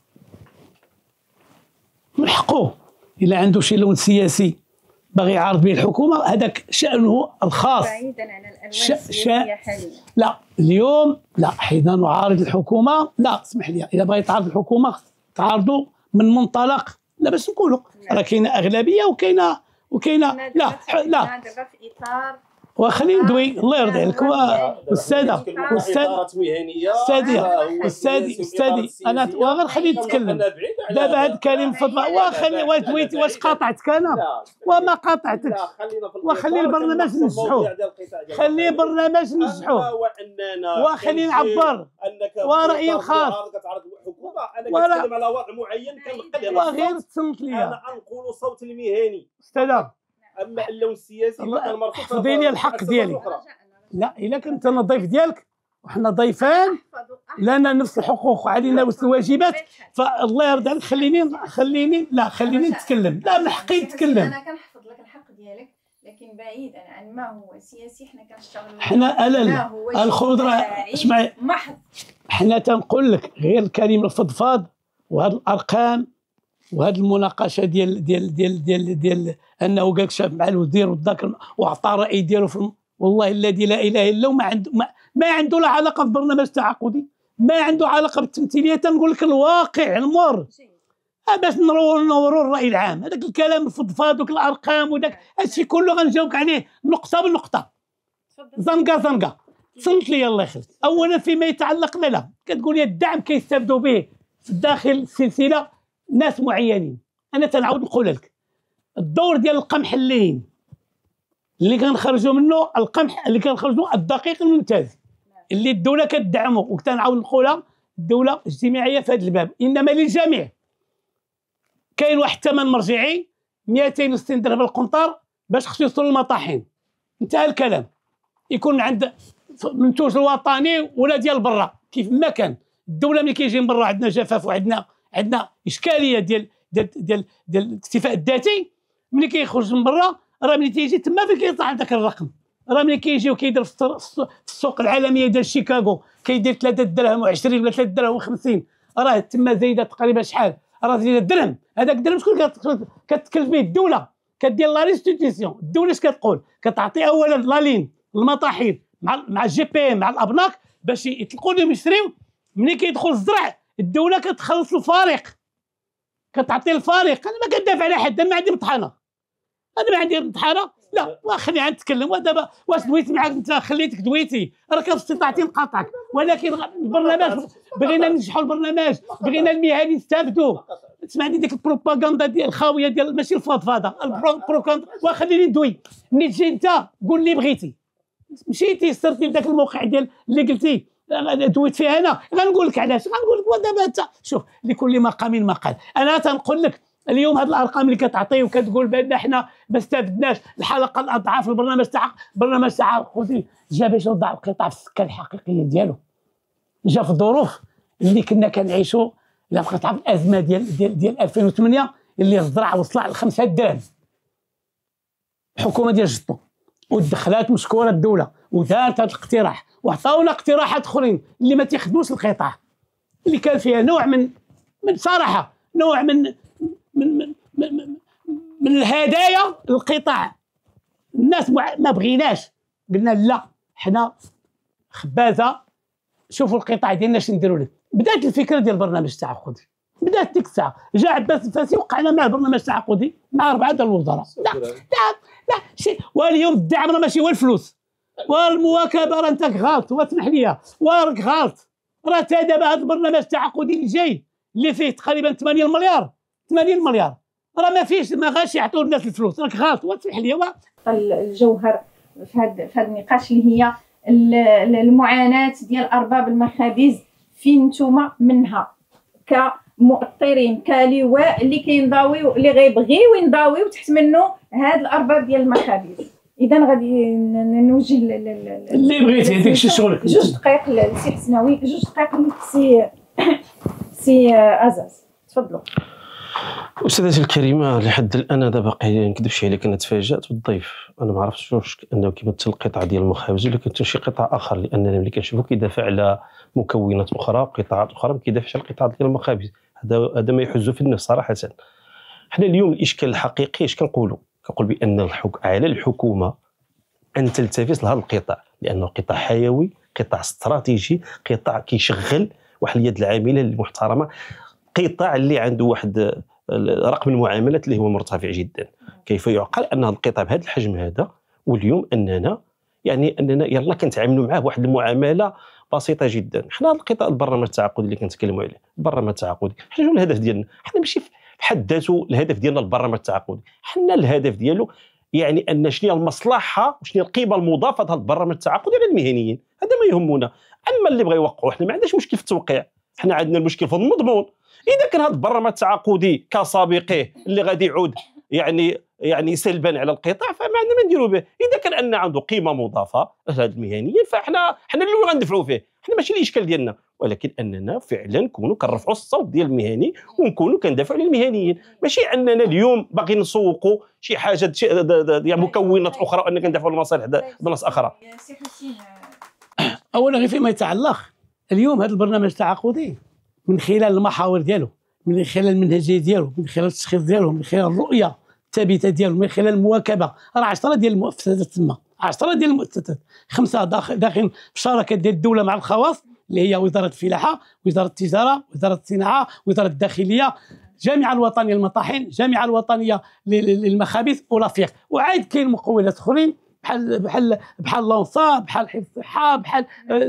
الا عنده شي لون سياسي باغي يعارض به الحكومه، هذاك شأنه الخاص بعيدا عن الالوان السياسيه حاليا. لا اليوم لا، حين نعارض الحكومه لا، اسمح لي، اذا بغيت تعارض الحكومه تعارضوا من منطلق، لا باش نقولوا راه كاينه اغلبيه وكاينه لا دابا في اطار، وخليني ندوي الله يرضي عليك. استاذي انا وغير خليني نتكلم دابا. هاد الكلام فضفاض وخلي واش قاطعتك انا؟ وما قاطعتكش، وخلي البرنامج ننجحوه، وخلي نعبر ورأيي الخاص، كنتكلم على وضع معين كنقل وغير تصمت لي انا انقل صوت المهني استاذ. اما اللون السياسي خذي لي الحق ديالي. لا الا كنت انا ضيف ديالك وحنا ضيفان لنا نفس الحقوق وعلينا نفس الواجبات، فالله يرضى عليك خليني نتكلم. لا من حقي نتكلم. انا كنحفظ لك الحق ديالك، لكن بعيدا عن ما هو سياسي حنا كنشتغلوا. حنا الخوض راه اسمعي، حنا تنقول لك غير الكلمه الفضفاض وهاد الارقام وهذه المناقشه ديال انه قال شاف مع الوزير وذاك وعطى الراي ديالو والله الذي لا اله الا هو ما عنده لا علاقه بالبرنامج التعاقدي، ما عنده علاقه بالتمثيليه. تنقول لك الواقع المر باش نوروا الراي العام. هذاك الكلام الفضفاض الارقام وداك هادشي كله غنجاوبك عليه نقطه بنقطه، زنقه. تصنت لي الله يخليك. اولا فيما يتعلق لا كتقول لي الدعم كيستافدوا به في داخل السلسله ناس معينين. انا تنعاود نقول لك الدور ديال القمح اللين اللي كنخرجوا منه، القمح اللي كنخرجوا الدقيق الممتاز اللي الدوله كتدعمه، وكتنعاود نقولها الدوله اجتماعيه في هذا الباب انما للجميع. كاين واحد الثمن مرجعي 260 درهم القنطار باش خصو يوصل للمطاحين، انتهى الكلام. يكون عند منتوج الوطني ولا ديال برا كيف ما كان. الدوله ملي كيجي من برا عندنا جفاف وعندنا اشكاليه ديال الاكتفاء الذاتي. ملي كيخرج من برا راه ملي تيجي تما فين كيطلع داك الرقم. راه ملي كيجي وكيدير في السوق العالميه ديال شيكاغو كيدير 3 دراهم و20 ولا 3 دراهم و50، راه تما زايده تقريبا شحال؟ راه زايده درهم. هذاك الدرهم شكون كتكلف به الدوله؟ كدير لا ريستيتيسيون. الدوله اش كتقول؟ كتعطي اولا لالين المطاحين مع الجي بي ام مع الابناك باش يطلقوا لهم يشريو. ملي كيدخل الزرع الدوله كتخلص الفارق، كتعطي الفارق. انا ما كندافع على حد، انا ما عندي مطحنه، لا خليني نتكلم. ودابا واش دويت معاك انت خليتك دويتي راه كان في استطاعتي نقاطعك، ولكن البرنامج بغينا ننجحوا، البرنامج بغينا المهنيين يستافدوا. تسمعني ديك البروباغندا ديال الخاويه ديال ماشي الفضفاضه البروباغندا. وخليني ندوي. ملي تجي انت قول لي بغيتي مشيتي صرتي لذاك الموقع ديال اللي قلتي دويت فيه انا غنقول لك علاش. غنقول لك ودابا انت شوف لكل مقام مقال. انا تنقول لك اليوم هذه الارقام اللي كتعطي وكتقول بان احنا ما استفدناش الحلقه الاضعاف البرنامج التعاقدي جا باش يوضع القطاع في السكه الحقيقيه ديالو. جا في الظروف اللي كنا كنعيشوا الا بقيت عارف الازمه ديال 2008 اللي الزرع وصل ل 5 دراهم. الحكومه ديال جدو ودخلات مشكوره الدوله ودارت هذا الاقتراح وعطاونا اقتراحات اخرين اللي ما تيخدموش القطاع، اللي كان فيها نوع من صراحه نوع من الهدايا للقطاع. الناس ما بغيناش، قلنا لا حنا خبازه شوفوا القطاع ديالنا اش نديروا ليه. بدات الفكره ديال البرنامج التعاقدي، بدات ديك الساعه جا عباس الفاسي وقعنا مع البرنامج التعاقدي مع 4 ديال الوزراء. لا شي. واليوم الدعم راه ماشي هو الفلوس والمواكبه. راه انت غلط واسمح لي وراك غلط. راه تا دابا هذا البرنامج التعاقدي اللي جاي اللي فيه تقريبا 80 مليار راه ما فيش، ما غاش يعطيو الناس الفلوس. راك غلط واسمح لي. الجوهر في هذا النقاش اللي هي المعاناه ديال ارباب المخابز فين نتوما منها كمؤطرين كلواء اللي كينضاويو اللي غيبغيو ينضاويو تحت منه هاد الارباب ديال المخابز. اذا غادي نوجه اللي بغيتي هذيك شي شغلك. 2 دقائق للسي حسناوي، 2 دقائق للسي عزاز. تفضلوا. أستاذتي الكريمة، لحد الآن هذا باقي ما نكذبش عليك أنا تفاجأت بالضيف. أنا ما عرفتش واش أنه كيمثل القطاع ديال المخابز ولا كيمثل شي قطاع آخر، لأننا ملي كنشوفو كيدافع على مكونات أخرى وقطاعات أخرى، ما كيدافعش على القطاع ديال المخابز. هذا ما يحز في النفس صراحة. حنا اليوم الإشكال الحقيقي اش كنقول بأن على الحكومة أن تلتفت لهذا القطاع، لأنه قطاع حيوي، قطاع استراتيجي، قطاع كيشغل واحد اليد العاملة المحترمة، قطاع اللي عنده واحد رقم المعاملات اللي هو مرتفع جدا. كيف يعقل ان هذا القطاع بهذا الحجم هذا واليوم اننا يلا كنتعاملوا معاه بواحد المعامله بسيطه جدا. حنا هذا القطاع البرنامج التعاقدي اللي كنتكلموا عليه، البرنامج التعاقدي حنا شنو الهدف ديالنا؟ حنا ماشي في حد ذاته الهدف ديالنا البرنامج التعاقدي، حنا الهدف ديالو يعني ان شنو هي المصلحه وشنو هي القيمه المضافه لهذا البرنامج التعاقدي على المهنيين. هذا ما يهمنا. اما اللي بغى يوقعوا حنا ما عندناش مشكل في التوقيع، حنا عندنا المشكل في المضمون. اذا كان هذا البرنامج التعاقدي كسابقيه اللي غادي يعود يعني سلبا على القطاع فما عندنا ما نديروا به. اذا كان ان عنده قيمه مضافه لهاد المهنيين فاحنا اللي غندفعوا فيه، حنا ماشي الاشكال ديالنا، ولكن اننا فعلا نكونوا كنرفعوا الصوت ديال المهني ونكونوا كندافعوا على المهنيين، ماشي اننا اليوم باغي نسوقوا شي حاجه يعني مكونات اخرى واننا كندافعوا على المصالح بلاص اخرى. سي حسين، اولا غير فيما يتعلق اليوم هذا البرنامج التعاقدي من خلال المحاور ديالو من خلال المنهجيه ديالو، من خلال التشخيص ديالو، من خلال الرؤيه الثابته ديالو، من خلال المواكبه. راه 10 ديال المؤسسات تما، 10 ديال المؤسسات، 5 داخلين بشراكه ديال الدوله مع الخواص اللي هي وزاره الفلاحه، وزاره التجاره، وزاره الصناعه، وزاره الداخليه، الجامعه الوطنيه للمطاحن، الجامعه الوطنيه للمخابز ولافيق. وعاد كاين مقولات اخرين بحال لونسا، بحال حفظ الصحه، بحال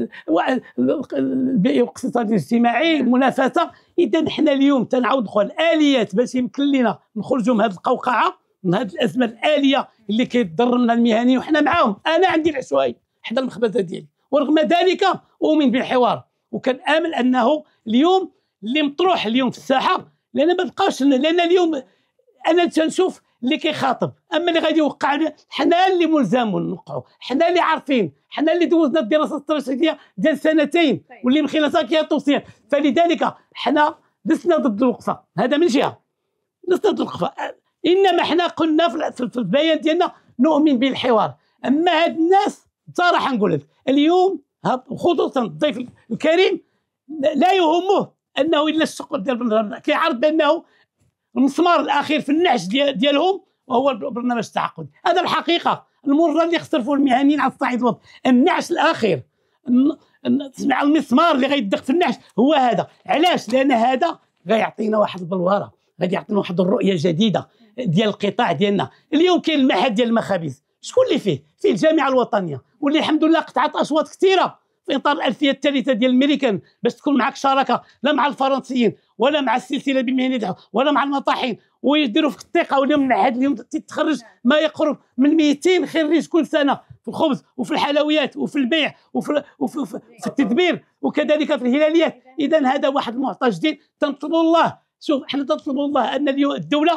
البيئه والاقتصاد الاجتماعي، المنافسه. اذا حنا اليوم تنعاود نقول الاليات باش يمكن لنا نخرجوا من هذه القوقعه، من هذه الازمه الاليه اللي كيضر منها المهنيين، وحنا معاهم. انا عندي العشوائي حدا المخبزه ديالي، ورغم ذلك اؤمن بالحوار، وكان امل انه اليوم اللي مطروح اليوم في الساحه، لان ما بقاش، لان اليوم انا تنشوف اللي كيخاطب، اما اللي غادي يوقع حنا اللي ملزمون نوقعوا، حنا اللي عارفين، حنا اللي دوزنا الدراسه الاستراتيجيه ديال 2 واللي من خلالها كاين توصيات. فلذلك حنا لسنا ضد الوقفه، هذا من جهه لسنا ضد الوقفه، انما حنا قلنا في البيان ديالنا نؤمن بالحوار. اما هاد الناس بصراحه نقول لك اليوم، خصوصا الضيف الكريم، لا يهمه انه الا الشق ديال البرنامج، كيعرف بانه المسمار الاخير في النعش ديالهم وهو البرنامج التعاقدي. هذا الحقيقه المره اللي يختلفوا المهنيين على الصعيد الوطني، النعش الاخير، تسمع المسمار اللي غيدق في النعش هو هذا. علاش؟ لان هذا غيعطينا واحد البلوره، غادي يعطينا واحد الرؤيه جديده ديال القطاع ديالنا. اليوم كاين المعهد ديال المخابز، شكون اللي فيه الجامعه الوطنيه، واللي الحمد لله قطعت اصوات كثيره في اطار الالفيه الثالثه ديال الامريكان باش تكون معك شراكه لا مع الفرنسيين ولا مع السلسله بالمهنيه ولا مع المطاحين، ويديروا فيك الثقه. واليوم المعهد اليوم تتخرج ما يقرب من 200 خريج كل سنه في الخبز وفي الحلويات وفي البيع وفي التدبير وكذلك في الهلاليات. اذا هذا واحد المعطى جديد تنطلب الله. شوف حنا تنطلب الله ان الدوله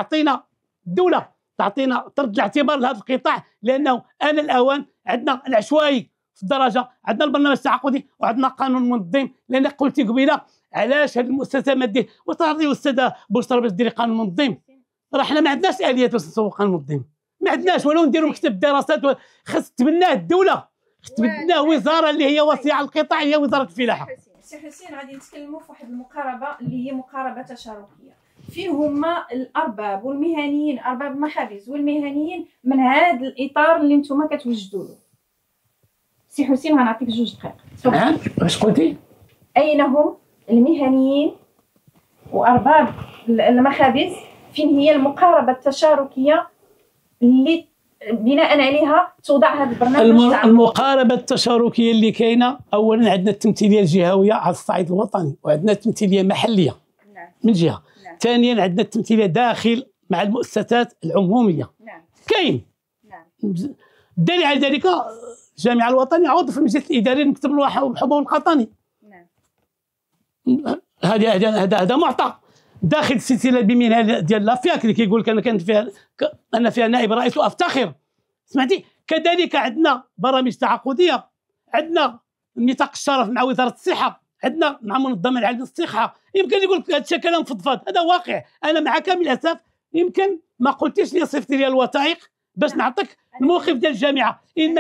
تعطينا ترد الاعتبار لهذا القطاع، لانه آن الاوان. عندنا العشوائي في الدرجه، عندنا البرنامج التعاقدي، وعندنا قانون منظم. لان قلتي قبيله علاش هذه المؤسسه ما دير، وتعطي استاذه بشرى باش ديري قانون منظم. راه حنا ما عندناش اليات باش نسوق قانون منظم، ما عندناش، ولو نديروا مكتب دراسات خاص تبناه الدوله، تبناه وزاره اللي هي وصيه على القطاع، هي وزاره الفلاحه. سي حسين غادي نتكلموا في واحد المقاربه اللي هي مقاربه تشاركيه، فين هما الارباب والمهنيين، ارباب المخابز والمهنيين من هذا الاطار اللي نتوما كتوجدوا له. سي حسين غنعطيك 2 دقائق. واش قلتي؟ اين هم المهنيين وارباب المخابز؟ فين هي المقاربه التشاركيه اللي بناء عليها توضع هذا البرنامج؟ المقاربه التشاركيه اللي كاينه، اولا عندنا التمثيليه الجهويه على الصعيد الوطني، وعندنا التمثيليه محليه من جهه. ثانيا عندنا التمثيليه داخل مع المؤسسات العموميه. كاين. الدليل على ذلك الجامعه الوطنيه عضو في المجلس الاداري لمكتب الحبوب القطني. هذا معطى داخل السلسله البمهنيه ديال لافياك اللي كيقول لك انا فيها نائب رئيس وافتخر. سمعتي؟ كذلك عندنا برامج تعاقديه، عندنا ميثاق الشرف مع وزاره الصحه، عندنا مع منظمه العالم للصحه. يمكن يقول لك هذا الشيء كلام فضفاض، هذا واقع. انا مع كامل الاسف يمكن ما قلتيش لي صيفطي لي الوثائق باش نعطيك الموقف ديال الجامعه. ان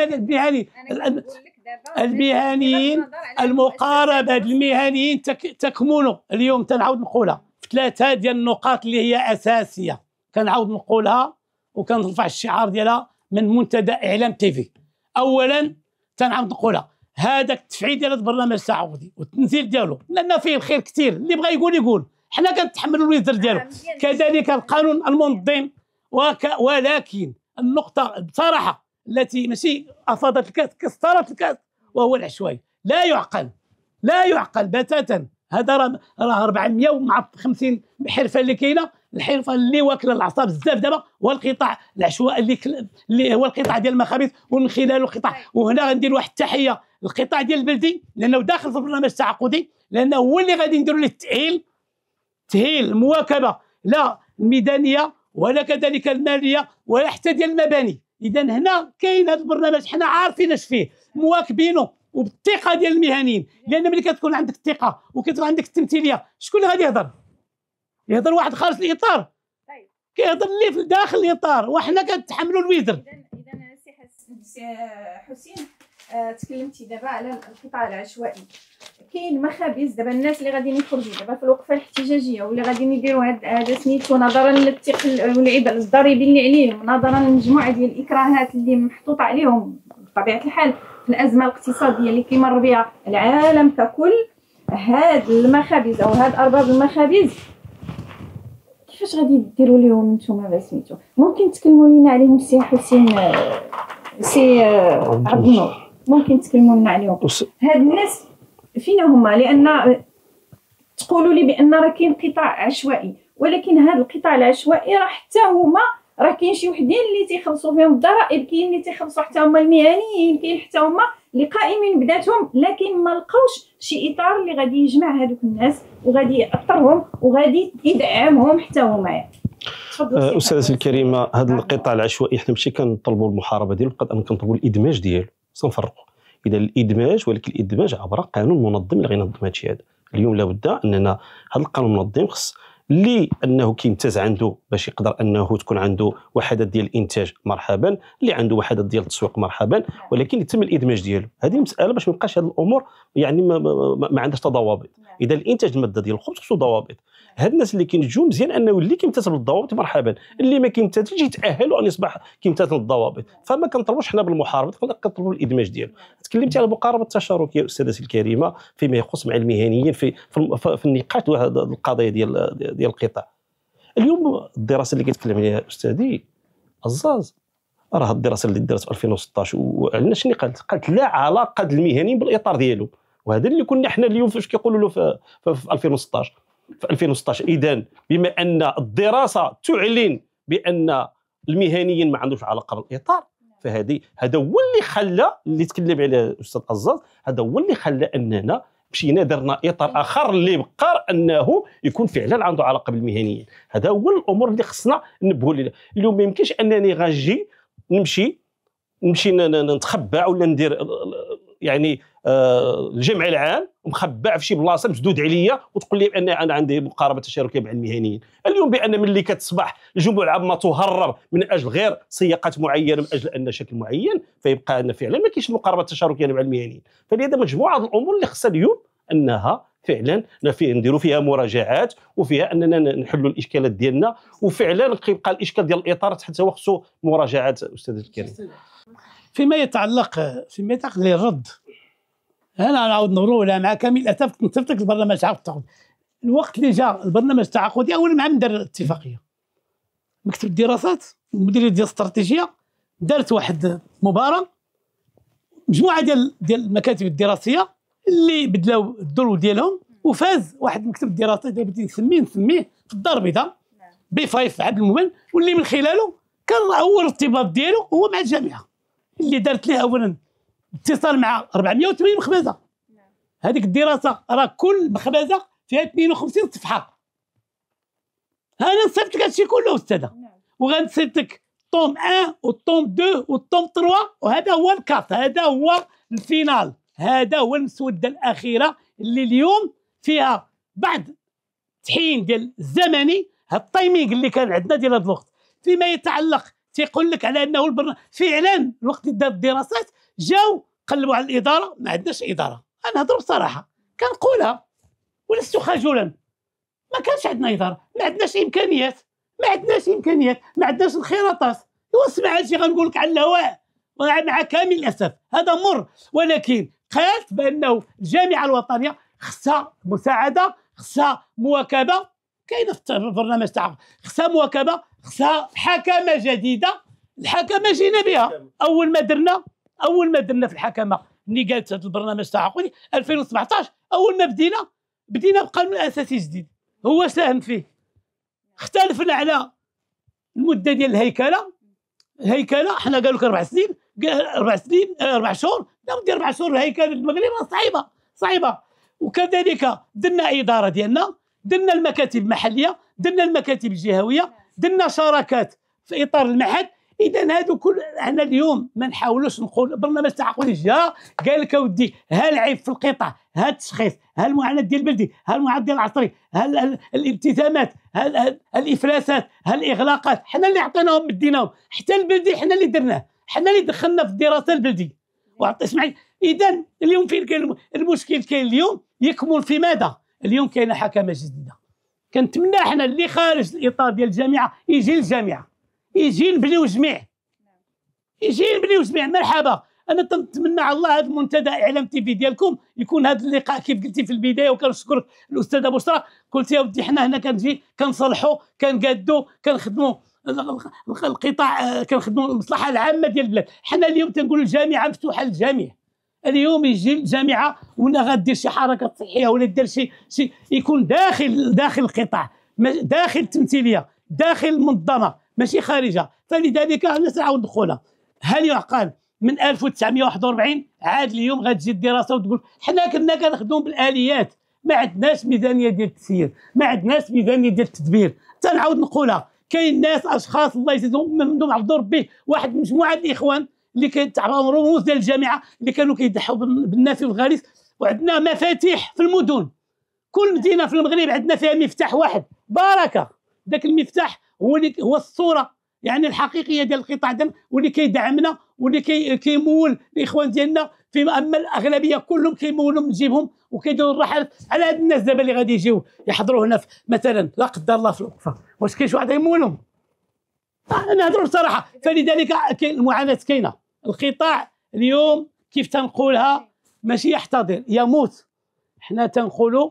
المهنيين المقاربه المهنيين تكمن اليوم. تنعاود نقولها في 3 ديال النقاط اللي هي اساسيه، كنعاود نقولها وكنرفع الشعار ديالها من منتدى اعلام تيفي. اولا تنعاود نقولها، هذاك التفعيل ديال البرنامج التعاقدي والتنزيل ديالو، لان فيه الخير كثير، اللي بغى يقول حنا كنتحملوا الوزر ديالو. كذلك القانون المنظم. ولكن النقطه بصراحه التي ماشي افاضت الكاس كسرت الكاس وهو العشوائي. لا يعقل بتاتا. هذا راه 450 حرفه اللي كاينه، الحرفه اللي واكله الاعصاب بزاف دابا هو القطاع العشوائي اللي هو القطاع ديال المخابز، ومن خلاله القطاع. وهنا غندير واحد التحيه للقطاع ديال البلدي، لانه داخل في البرنامج التعاقدي، لانه هو اللي غادي نديروا له تاهيل المواكبه، لا الميدانيه ولا كذلك الماليه ولا حتى ديال المباني. اذا هنا كاين هذا البرنامج، حنا عارفين اش فيه، مواكبينه وبالثقه ديال المهنيين. لان ملي كتكون عندك الثقه وكتكون عندك التمثيليه، شكون اللي غادي يهضر واحد خارج الاطار، كيهضر اللي في داخل الاطار، وحنا كنتحملوا الوزر. اذا سي حسين تكلمتي دابا على القطاع العشوائي. كاين مخابز دابا الناس اللي غاديين يخرجوا دابا في الوقفه الاحتجاجيه واللي غاديين يديروا هذا سميتو نظرا للثقل والعبء الضريبي اللي عليهم، نظرا لمجموعه ديال الاكراهات اللي محطوطه عليهم بطبيعه الحال في الازمه الاقتصاديه اللي كيمر بها العالم ككل. هاد المخابز او هاد ارباب المخابز كيفاش غادي ديروا لهم نتوما سميتو؟ ممكن تكلموا لينا عليهم السي حسين سي عبد النور؟ ممكن تكلموا لنا عليهم هاد الناس فينا هما؟ لان تقولوا لي بان راه كاين قطاع عشوائي، ولكن هذا القطاع العشوائي راه حتى هما راه كاين شي وحدين اللي تيخلصوا فيهم الضرائب، كاين اللي تيخلصوا حتى هما المهنيين، كاين حتى هما اللي قائمين بذاتهم، لكن ما لقاوش شي اطار اللي غادي يجمع هذوك الناس وغادي ياطرهم وغادي يدعمهم حتى هما. استاذتي الكريمه، هذا القطاع العشوائي حنا ماشي كنطلبوا المحاربه ديالو، فقط انا كنطلبوا الادماج ديالو. سنفرقوا الى الادماج، ولكن الادماج عبر قانون منظم اللي غينظم هذا الشيء هذا. اليوم لابد اننا هذا القانون المنظم خص اللي انه كيمتاز عنده باش يقدر انه تكون عنده وحدات ديال الانتاج مرحبا، اللي عنده وحدات ديال التسويق مرحبا، ولكن يتم الادماج ديالو. هذه مساله باش ما يبقاش هذه الامور يعني ما عندهاش ضوابط. اذا الانتاج الماده ديال الخبز خصو ضوابط. هاد الناس اللي كينتجوا مزيان انه اللي كيمتثل بالضوابط مرحبا، اللي ما كيمتثلش يتاهل ان يصبح كيمتثل بالضوابط. فما كنطلبوش حنا بالمحاربه، كنطلبوا الادماج ديالو. تكلمتي على المقاربه التشاركيه استاذتي الكريمه فيما يخص مع المهنيين في النقاش القضيه ديال القطاع. اليوم الدراسه اللي كيتكلم عليها استاذي عزاز، راه الدراسه اللي دارت في 2016 وعندنا شنو قالت لا علاقه المهنيين بالاطار ديالو، وهذا اللي كنا حنا اليوم فاش كيقولوا له في 2016 في 2016. اذا بما ان الدراسه تعلن بان المهنيين ما عندهمش علاقه بالاطار، هذا هو اللي خلى اللي تكلم عليه الاستاذ عزاز، هذا هو اللي خلى اننا مشينا درنا اطار اخر اللي بقى انه يكون فعلا عنده علاقه بالمهنيين. هذا هو الامور اللي خصنا ننبهوا لها. اليوم ما يمكنش انني غنجي نمشي نتخبع ولا ندير يعني الجمع العام مخبع في شي بلاصه مسدود عليا وتقول لي ان انا عندي مقاربه تشاركيه مع المهنيين. اليوم بان ملي كتصبح الجموع العامه تهرب من اجل غير سياقات معينه، من اجل ان شكل معين، فيبقى ان فعلا ما كاينش مقاربه تشاركيه مع المهنيين. فلهذا مجموعه الامور اللي خصها اليوم انها فعلا نديروا فيها مراجعات وفيها اننا نحلوا الاشكالات ديالنا، وفعلا كيبقى الاشكال ديال الاطار حتى هو خصو مراجعات استاذ الكريم. فيما يتعلق للرد، انا نعاود نروح مع كامل الاسف نتفق البرنامج التعاقدي. الوقت اللي جا البرنامج التعاقدي اول ما ندير اتفاقيه، مكتب الدراسات المديريه ديال الاستراتيجيه دارت واحد مباراه، مجموعه ديال المكاتب الدراسيه اللي بدلاو الدور ديالهم، وفاز واحد مكتب الدراسات اللي بغيت نسميه في الدار البيضاء B5 عبد المؤمن، واللي من خلاله كان اول ارتباط ديالو هو مع الجامعه اللي دارت ليه اولا اتصال مع 480 مخبزه. هذيك الدراسه راه كل مخبزه فيها 52 صفحه. انا نصيفط لك هادشي كله استاذه، وغنصيفط لك طوم 1 والطوم 2 والطوم 3، وهذا هو الكاس، هذا هو الفينال، هذا هو المسوده الاخيره اللي اليوم فيها بعد تحيين ديال الزمني. هاد التايمينغ اللي كان عندنا ديال هذا الوقت فيما يتعلق تيقول لك على انه البرنامج فعلا الوقت اللي دار الدراسات جاو قلبوا على الاداره، ما عندناش اداره. انا نهضر بصراحه كنقولها ولست خجولا، ما كانش عندنا اداره، ما عندناش امكانيات، ما عندناش الخراطات. واسمع هادشي غنقول لك على الهواء مع كامل الاسف، هذا مر. ولكن قالت بانه الجامعه الوطنيه خصها مساعده، خصها مواكبه، كاينه في البرنامج تاعها، خصها مواكبه، خصها حكمه جديده. الحكمه جينا بها اول ما درنا في الحكمه ملي قالت هذا البرنامج التعاقدي 2017. اول ما بدينا بقانون اساسي جديد هو ساهم فيه. اختلفنا على المده ديال الهيكله حنا قالوا لك 4 سنين 4 شهور. لا ودي 4 شهور الهيكله المغرب صعيبه. وكذلك درنا اداره ديالنا، درنا المكاتب المحليه، درنا المكاتب الجهويه، درنا شراكات في اطار المعهد. اذا هادو كل احنا اليوم ما نحاولوش نقول برنامج تعاقدي جا قال لك اودي ها العيب في القطاع، ها التشخيص، ها المعاناه ديال البلدي، ها المعاناه ديال العصري، ها الالتزامات، ها الافلاسات، ها الاغلاقات، حنا اللي عطيناهم بديناهم. حتى البلدي حنا اللي درناه، حنا اللي دخلنا في الدراسه البلدي. اسمعي. اذا اليوم فين كاين المشكل؟ كاين اليوم يكمن في ماذا؟ اليوم كاينه حكمه جديده. كنتمنى حنا اللي خارج الاطار ديال الجامعه يجي للجامعه، يجي نبنيو جميع، يجي نبنيو جميع. مرحبا. انا تنتمنى على الله هذا المنتدى اعلام تي في ديالكم يكون هذا اللقاء كيف قلتي في البدايه، وكنشكرك الاستاذه بشرى. قلت يا ودي حنا هنا كنجي كنصلحوا كنقادوا كنخدموا القطاع، كنخدموا المصلحه العامه ديال البلاد. حنا اليوم تنقولوا الجامعه مفتوحه للجميع. اليوم يجي الجامعه ولا غدير شي حركه صحيه ولا دير شي يكون داخل القطاع، داخل التمثيليه، داخل المنظمه، ماشي خارجها. فلذلك نعاود ندخلها. هل يعقل من 1941 عاد اليوم غتجي الدراسه وتقول حنا كنا كنخدموا بالاليات، ما عندناش ميزانيه ديال التسيير، ما عندناش ميزانيه ديال التدبير. تنعاود نقولها، كاين ناس اشخاص الله يجزيهم منهم عبد ربي، واحد مجموعه الاخوان اللي كيتعرفوا رموز ديال الجامعه اللي كانوا كيضحوا بالنافي والغليظ. وعندنا مفاتيح في المدن، كل مدينه في المغرب عندنا فيها مفتاح واحد، بركه. ذاك المفتاح هو الصوره يعني الحقيقيه ديال القطاع ديالنا، واللي كيدعمنا واللي كيمول الاخوان ديالنا. اما الاغلبيه كلهم كيمولوا من جيبهم وكيديروا الرحلات على هاد الناس دابا اللي غادي يجيو يحضروا هنا مثلا لا قدر الله في الوقفه. واش كاين شي واحد يمولهم؟ نهضروا بصراحه. فلذلك المعاناه كاينه. القطاع اليوم كيف تنقولها ماشي يحتضر، يموت. حنا تنقولوا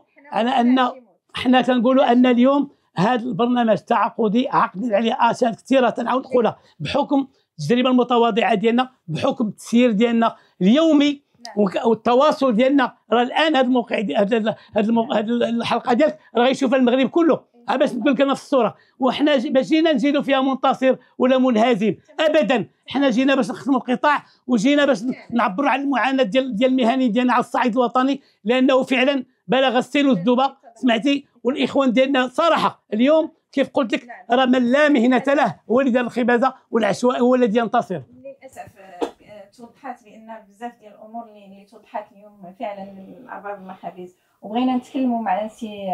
حنا تنقولوا ان اليوم هذا البرنامج التعاقدي عقدين عليه اسال كثيره. تنعاود نقولها بحكم التجربه المتواضعه ديالنا، بحكم التسيير ديالنا اليومي والتواصل ديالنا. راه الان هذا الموقع هذه الحلقه ديالك راه غيشوفها المغرب كله. باش نقول لك انا في الصوره، وحنا باش جينا نزيدوا فيها منتصر ولا منهزم ابدا. حنا جينا باش نخدموا القطاع، وجينا باش نعبروا على المعاناه ديال المهنيين ديالنا على الصعيد الوطني، لانه فعلا بلغ السيل والذبه. سمعتي؟ والاخوان ديالنا صراحه اليوم كيف قلت لك راه من لا مهنه له هو اللي دار الخبازه، والعشوائي هو الذي ينتصر. للاسف توضحات بان بزاف ديال الامور اللي توضحات اليوم فعلا من ارباب المخابز. وبغينا نتكلموا مع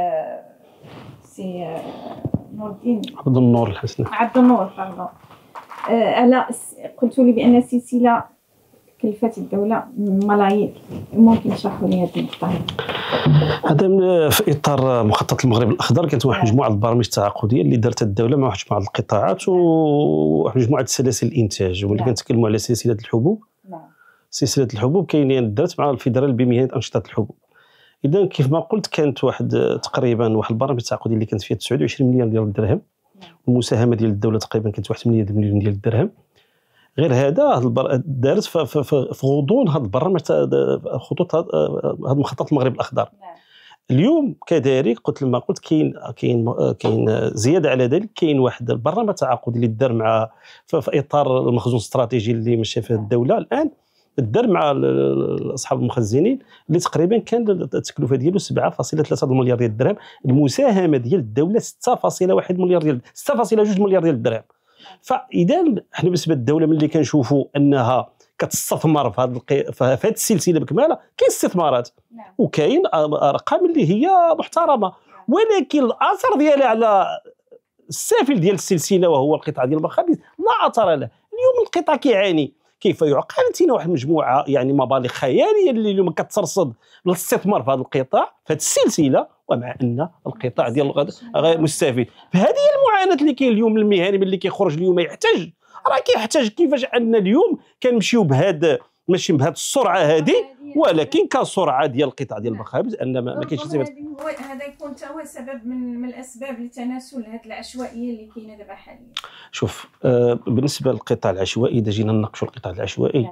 سي نور الدين عبد النور الحسني، عبد النور باردون. على قلت لي بان السلسله كلفت الدوله ملايير، ممكن تشرحوا لي هذه النقطه؟ هذا في اطار مخطط المغرب الاخضر. كانت واحد مجموعه البرامج التعاقديه اللي دارتها الدوله مع واحد مجموعه القطاعات وواحد مجموعه سلاسل الانتاج، واللي كنتكلموا على سلسله الحبوب. سلسله الحبوب كاينين دارت مع الفيدرال بمهنه انشطه الحبوب. اذا كيف ما قلت كانت واحد تقريبا واحد البرامج التعاقديه اللي كانت فيها 29 مليار ديال الدرهم، والمساهمه ديال الدوله تقريبا كانت 1 مليون ديال الدرهم. غير هذا دارت في غضون هذا البرنامج خطوط هذا المخطط المغرب الاخضر. اليوم كذلك قلت لما قلت كاين زياده على ذلك، كاين واحد البرنامج التعاقدي اللي دار مع في اطار المخزون الاستراتيجي اللي مشى فيه الدوله الان، دار مع اصحاب المخزنين اللي تقريبا كان التكلفه ديالو 7.3 مليار ديال الدرهم. المساهمه ديال الدوله 6.1 مليار ديال 6.2 مليار ديال الدرهم. فاذا حنا بالنسبه للدوله ملي كنشوفوا انها كتستثمر في هذه السلسله بكمالها، كاين استثمارات وكاين ارقام اللي هي محترمه، ولكن الاثر ديالها على السافل ديال السلسله وهو القطاع ديال المخابز لا اثر له. اليوم القطاع كيعاني. كيف يعقل انتينا واحد المجموعه يعني مبالغ خياليه اللي اليوم كترصد للاستثمار في هذا القطاع في هذه السلسله، ومع ان القطاع ديال غير مستفيد. فهذه هي المعاناه اللي كاين اليوم. المهني ملي كيخرج اليوم يحتاج، راه كيحتاج كيفاش ان اليوم كنمشيو بهذا ماشي بهذه السرعه هذه، ولكن كسرعه ديال القطاع ديال المخابز ان ما كاينش هذا يكون هو سبب من الاسباب لتناسل هذه العشوائيه اللي كاينه دابا حاليا. شوف بالنسبه للقطاع العشوائي، اذا جينا نناقشوا القطاع العشوائي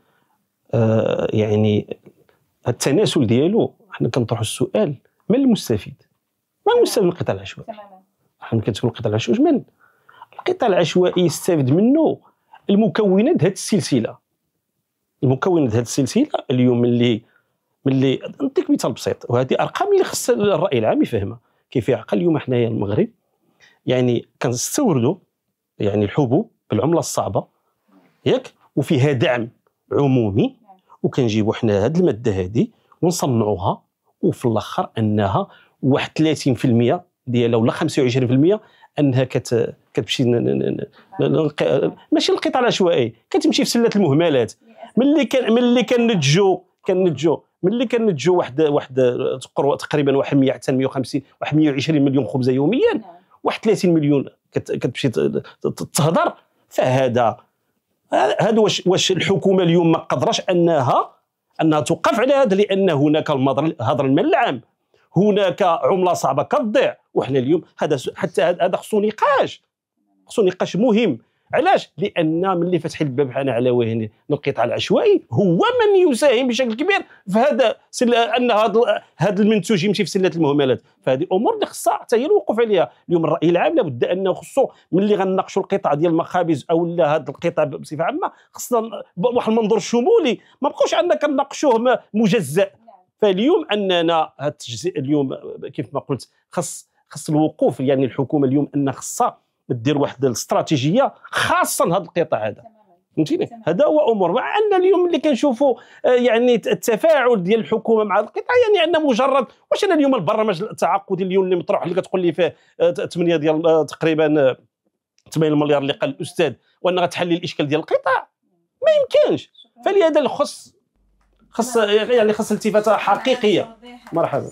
يعني التناسل ديالو حنا كنطرحوا السؤال من المستفيد؟ ما المستفيد من القطاع العشوائي؟ تماما. حنا كنتقول القطاع العشوائي من القطاع العشوائي يستافد منه المكونات هذه السلسله. المكونات هذه السلسله اليوم ملي نعطيك مثال بسيط، وهذه ارقام اللي خص الراي العام يفهمها. كيف يعقل اليوم حنايا المغرب يعني كنستوردوا يعني الحبوب بالعمله الصعبه ياك، وفيها دعم عمومي، وكنجيبوا حنا هذه الماده هذه ونصنعوها، وفي الاخر انها واحد 30% ديالها ولا 25% انها كتمشي ماشي القطاع العشوائي، كتمشي في سله المهملات. ملي كنتجو واحد تقريبا 100 حتى 150 120 مليون خبزه يوميا، واحد 30 مليون كتمشي تهضر. فهذا واش الحكومه اليوم ما قدرش انها توقف على هذا، لان هناك هدر المال العام، هناك عمله صعبه كتضيع. وحنا اليوم حتى هذا خصو نقاش مهم. علاش؟ لان ملي فتح الباب حنا على وهن القطاع العشوائي هو من يساهم بشكل كبير في هذا ان هذا المنتوج يمشي في سله المهملات. فهذه الامور اللي خصها حتى هي الوقوف عليها. اليوم الراي العام لابد انه خصو ملي غنناقشوا القطاع ديال المخابز او لا هذا القطاع بصفه عامه، خصنا واحد المنظور شمولي، ما بقوش عندنا كنناقشوه مجزأ. فاليوم اننا هذا التجزئه اليوم كيف ما قلت خص الوقوف. يعني الحكومه اليوم ان خصها دير واحد الاستراتيجيه خاصه لهذا القطاع هذا، فهمتيني. هذا هو امور. مع ان اليوم اللي كنشوفوا يعني التفاعل ديال الحكومه مع القطاع، يعني ان مجرد واش انا اليوم البرنامج التعاقدي اليوم اللي مطروح اللي كتقول لي فيه 8 ديال تقريبا 8 مليار اللي قال الاستاذ، وان غتحل الاشكال ديال القطاع، ما يمكنش. فلهذا خص التفاته حقيقيه. مرحبا.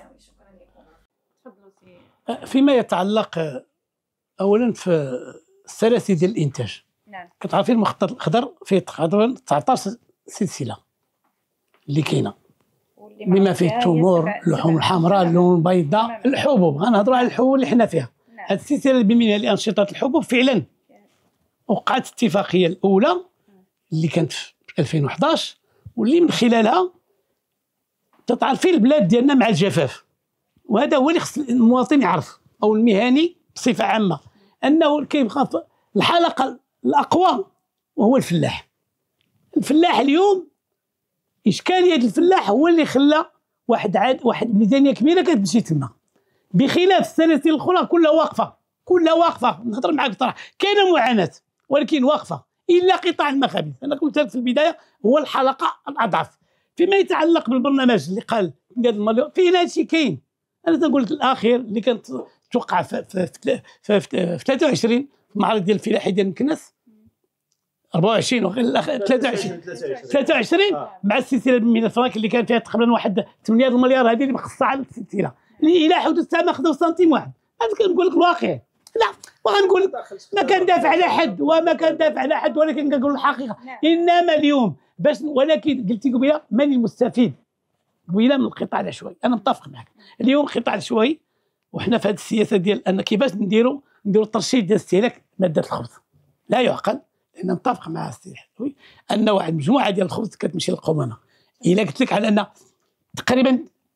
فيما يتعلق اولا في السلاسل ديال الانتاج، كتعرفين المخطط الخضر فيه تقريبا 19 سلسله اللي كاينه، بما فيه التمور، اللحوم الحمراء، اللحوم البيضاء، الحبوب. غنهضروا على الحبوب اللي حنا فيها. هذه السلسله اللي منها لانشطه الحبوب فعلا وقعت الاتفاقيه الاولى اللي كانت في 2011، واللي من خلالها تتعرفين البلاد ديالنا مع الجفاف. وهذا هو اللي خص المواطن يعرف، او المهني بصفه عامه، انه كيبقى الحلقه الاقوى وهو الفلاح. الفلاح اليوم اشكاليه الفلاح هو اللي خلى واحد ميزانيه كبيره كتمشي تما، بخلاف السلاسل الاخرى كلها واقفه. نهضر معاك بصراحه، كاينه معاناه ولكن واقفه، الا قطاع المخابز. انا قلت لك في البدايه هو الحلقه الاضعف. فيما يتعلق بالبرنامج اللي قال فيه هذا الشيء كاين. انا تنقول لك الاخير اللي كانت توقع في 23 في معرض ديال الفلاحه ديال مكناس 24 23 مع السلسله من الفرنك اللي كان فيها تقريبا واحد 8 مليار، هذه اللي مخصصه على السلسله اللي الى حدود الساعه ما خداو سنتيم واحد. هذا كنقول لك الواقع. لا وغنقول لك ما كندافع على حد ولكن كنقول الحقيقه. انما اليوم ولكن قلتي قبيله من المستفيد قبيله من القطاع العشوائي. انا متفق معك. اليوم القطاع العشوائي وحنا في هذه السياسه ديال ان كيفاش نديروا الترشيد ديال استهلاك ماده الخبز، لا يعقل. لان نتفق مع السي الحلوي ان واحد مجموعه ديال الخبز كتمشي للقمامه. الا قلت لك على ان تقريبا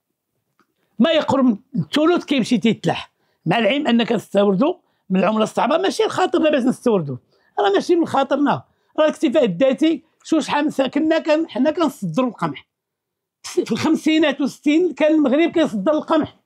ما يقرب من الثلث كيمشي تيتلاح، مع العلم ان كنستوردوا من العمله الصعبه. ماشي الخاطر باش نستوردوا، راه ماشي من خاطرنا، راه الاكتفاء الذاتي. شحال حنا كنصدروا القمح في الخمسينات والستين. كان المغرب كيصدر القمح،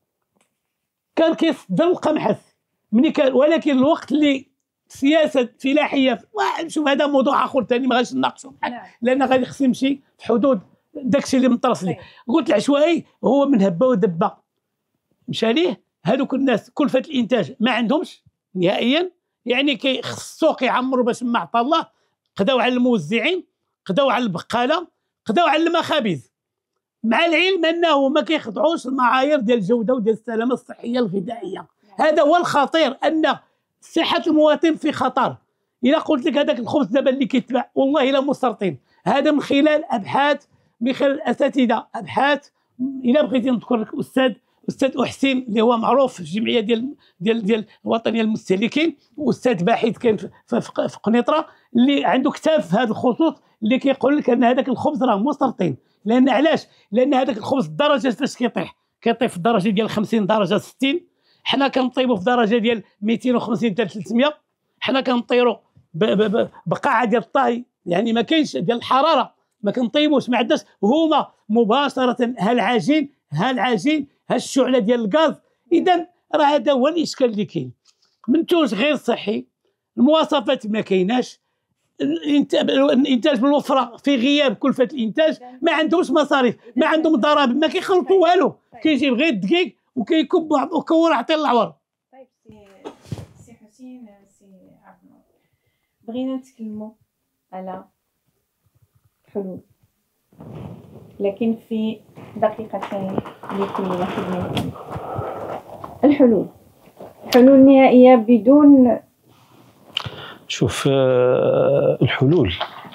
كان كيصدر القمح ملي كان. ولكن الوقت اللي سياسه فلاحيه، شوف هذا موضوع اخر ثاني ما غاديش نناقشوا، لان غادي خص يمشي في حدود داكشي اللي مطرس ليه. قلت العشوائي هو من هبه ودبه مشى ليه. هذوك الناس كلفه الانتاج ما عندهمش نهائيا، يعني خص السوق يعمروا باش ما عطى الله. قداو على الموزعين، قداو على البقاله، قداو على المخابز، مع العلم انه ما كيخضعوش المعايير ديال الجوده وديال السلامه الصحيه الغذائيه. هذا هو الخطير، ان صحه المواطن في خطر. الا قلت لك هذاك الخبز دابا اللي كيتباع والله الا مسرطين، هذا من خلال ابحاث، من خلال الاساتذه ابحاث. الا بغيتي نذكر لك استاذ احسين اللي هو معروف في الجمعيه ديال الوطنيه للمستهلكين، واستاذ باحث كان في قنيطره اللي عنده كتاب في هذا الخصوص اللي كيقول لك ان هذاك الخبز راه مسرطين. لان علاش؟ لان هذاك الخبز الدرجه فاش كيطيح في الدرجه ديال 50 درجه 60. حنا كنطيبوا في درجه ديال 250 حتى 300. حنا كنطيروا بقاعه ديال الطهي، يعني ما كاينش ديال الحراره، ما كنطيبوش، ما عندناش. هما مباشره ها الشعله ديال الغاز. اذا راه هذا هو الاشكال اللي كاين. منتوج غير صحي، المواصفات ما كايناش، الانتاج بالوفره في غياب كلفه الانتاج، ما عندهمش مصاريف، ما عندهم ضرائب، ما كيخلطوا والو، كيجيب غير الدقيق وكيكب وكور عطي العور. طيب سي حسين، سي عبد النور، بغينا نتكلموا على حلول، لكن في دقيقتين لكل واحد منكم. الحلول نهائية بدون. شوف، الحلول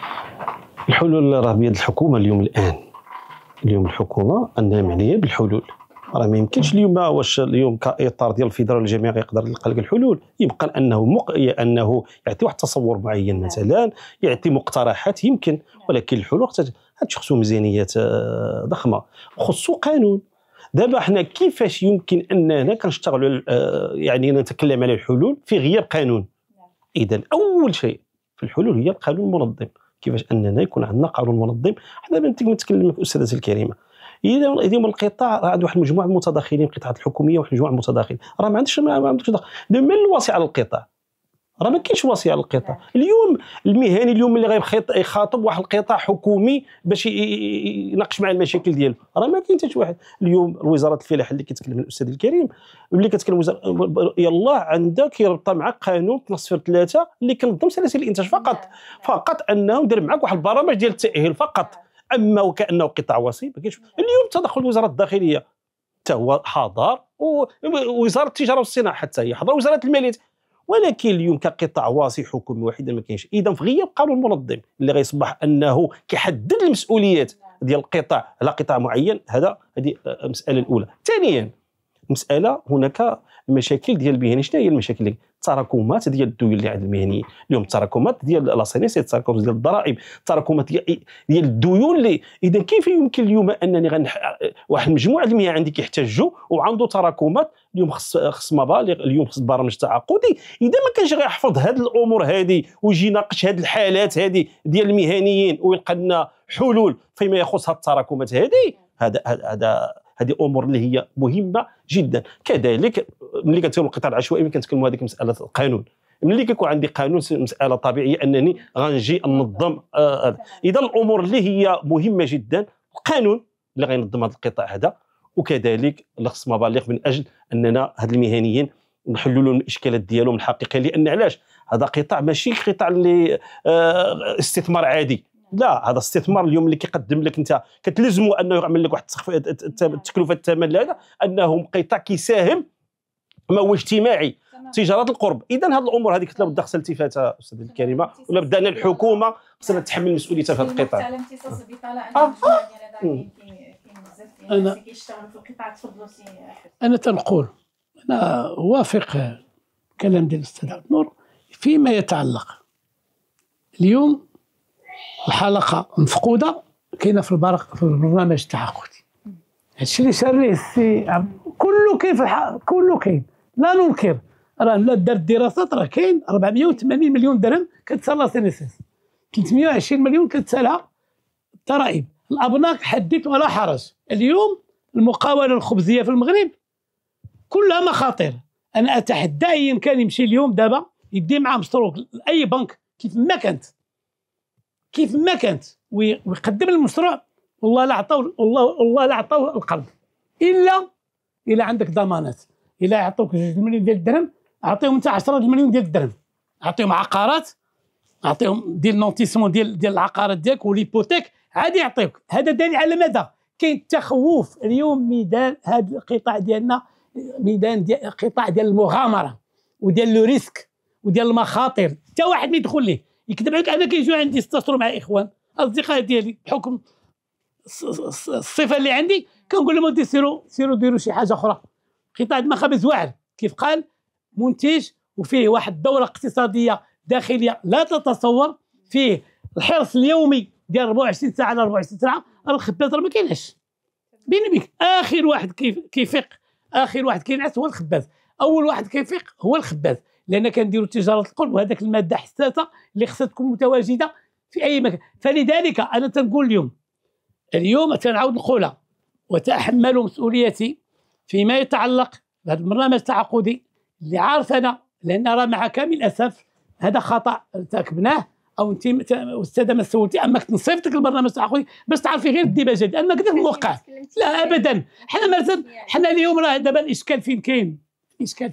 راه بيد الحكومه الان. اليوم الحكومه انها معنيه بالحلول. راه ما يمكنش اليوم، واش اليوم كاطار ديال الفيدرال الجميع يقدر يلقى لك الحلول؟ يبقى انه يعطي واحد التصور معين، مثلا يعطي مقترحات يمكن، ولكن الحلول خصو ميزانيات ضخمه، خصو قانون. دابا حنا كيفاش يمكن اننا كنشتغلوا يعني نتكلم على الحلول في غياب قانون؟ اذا اول شيء في الحلول هي القانون المنظم. كيفاش اننا يكون عندنا قانون منظم؟ حنا نتكلم الاستاذه الكريمه، اذا القطاع راه عنده واحد المجموعه من المتداخلين، القطاعات الحكوميه واحد المجموعه من المتداخلين، راه ما عندكش من الوصي على القطاع، راه ما كاينش وصي على القطاع. اليوم المهني اليوم اللي يخاطب واحد القطاع حكومي باش يناقش مع المشاكل ديالو، راه ما كاين حتى شي واحد. اليوم وزاره الفلاحه اللي كيتكلم الاستاذ الكريم، ملي كتكلم يلاه عندها كيربط معك قانون 2/3 اللي كنظم سلاسل الانتاج فقط انه دار معك واحد البرامج ديال التاهيل فقط. اما وكانه قطاع وصي ما كاينش. اليوم تدخل وزاره الداخليه حتى هو حاضر، ووزاره التجاره والصناعه حتى هي حاضره، وزاره الماليه، ولكن اليوم كقطاع واسع حكومي وحيد ما كاينش. اذا في غياب قانون منظم اللي غيصبح انه كيحدد المسؤوليات ديال القطاع على قطاع معين، هذه المساله الاولى. ثانيا، مساله هناك المشاكل ديال المهنيين. شنو هي المشاكل؟ التراكمات ديال الديون اللي عند المهنيين اليوم، التراكمات ديال لاسينيس، التراكمات ديال الضرائب، التراكمات ديال الديون اللي اذا كيف يمكن اليوم انني واحد المجموعه المهن عندي كيحتاجوا وعنده تراكمات؟ اليوم خص مبالغ، اليوم خص برامج تعاقدي. اذا ما كانش غيحفظ هذه الامور هذه ويجي يناقش هذه الحالات هذه ديال المهنيين ويلقى لنا حلول فيما يخص هذه التراكمات هذه امور اللي هي مهمه جدا. كذلك ملي كتكلموا القطاع العشوائي، ملي كنتكلموا هذيك مساله القانون، ملي كيكون عندي قانون مساله طبيعيه انني غنجي ننظم. اذا الامور اللي هي مهمه جدا، القانون اللي غينظم هذا القطاع هذا، وكذلك خص مبالغ من اجل اننا هاد المهنيين نحلوا لهم الاشكالات ديالهم الحقيقيه. لان علاش؟ هذا قطاع ماشي قطاع اللي استثمار عادي، لا، هذا استثمار اليوم اللي كيقدم لك انت كتلزموا انه يعمل لك واحد التكلفه الثمن هذا، انه قطاع كيساهم ما هو اجتماعي، تجاره القرب. اذا هذه الامور هذه لابد خصها التفاته استاذه الكريمه، ولا بد ان الحكومه خصها تتحمل مسؤوليتها في هذا القطاع. امتصاص البطاله انا كيشتغلوا في القطاع. تفضلوا سي احمد. انا تنقول، انا اوافق كلام ديال الاستاذ عبد النور فيما يتعلق اليوم الحلقه مفقوده كاينه في البرنامج التعاقدي. هادشي اللي شاريه السي كله كاين كله كاين، لا ننكر. راه لا دارت دراسات، راه كاين 480 مليون درهم كتسال لا سينيسيس، 320 مليون كتسالها الضرائب. الابناق حدث ولا حرج. اليوم المقاوله الخبزيه في المغرب كلها مخاطر. انا اتحدى ايا كان يمشي اليوم دابا يدي معاه مشروع لاي بنك كيف ما كانت ويقدم المشروع، والله لا عطاو القرض الا عندك ضمانات. الا يعطوك 2 مليون ديال الدرهم، اعطيهم انت 10 مليون ديال الدرهم، اعطيهم عقارات، اعطيهم ديال نونتيسمون ديال العقارات ديالك وليبوتيك، عادي يعطيوك. هذا دليل على ماذا؟ كاين تخوف اليوم. ميدان هذا القطاع ديالنا ميدان ديال قطاع ديال المغامره وديال لو ريسك وديال المخاطر. حتى واحد ما يدخل ليه يكذب عليك. انا كيجيو عندي يستشروا مع اخوان اصدقاء ديالي بحكم الصفه اللي عندي، كنقول لهم سيروا ديروا شي حاجه اخرى. قطاع المخابز واعر كيف قال، منتج وفيه واحد الدوره اقتصاديه داخليه لا تتصور، فيه الحرص اليومي ديال 24 ساعه على 24 ساعه. الخباز راه ما كايناش بيني وبينك. اخر واحد كيفيق، اخر واحد كينعس هو الخباز، اول واحد كيفيق هو الخباز. لان كنديروا تجاره القرب، وهذاك الماده حساسه اللي خصها تكون متواجده في اي مكان. فلذلك انا تنقول اليوم تنعاود نقولها وتأحمل مسؤوليتي فيما يتعلق بهذا البرنامج التعاقدي اللي عارف انا، لان راه مع كامل الاسف هذا خطا ارتكبناه. او انت استاذه ما سولتي، اما كنت نصيفطك البرنامج التعاقدي باش تعرفي غير الديباجه ديال انا كنت في الموقع. لا ابدا، حنا مازال حنا اليوم راه دابا الاشكال فين كاين؟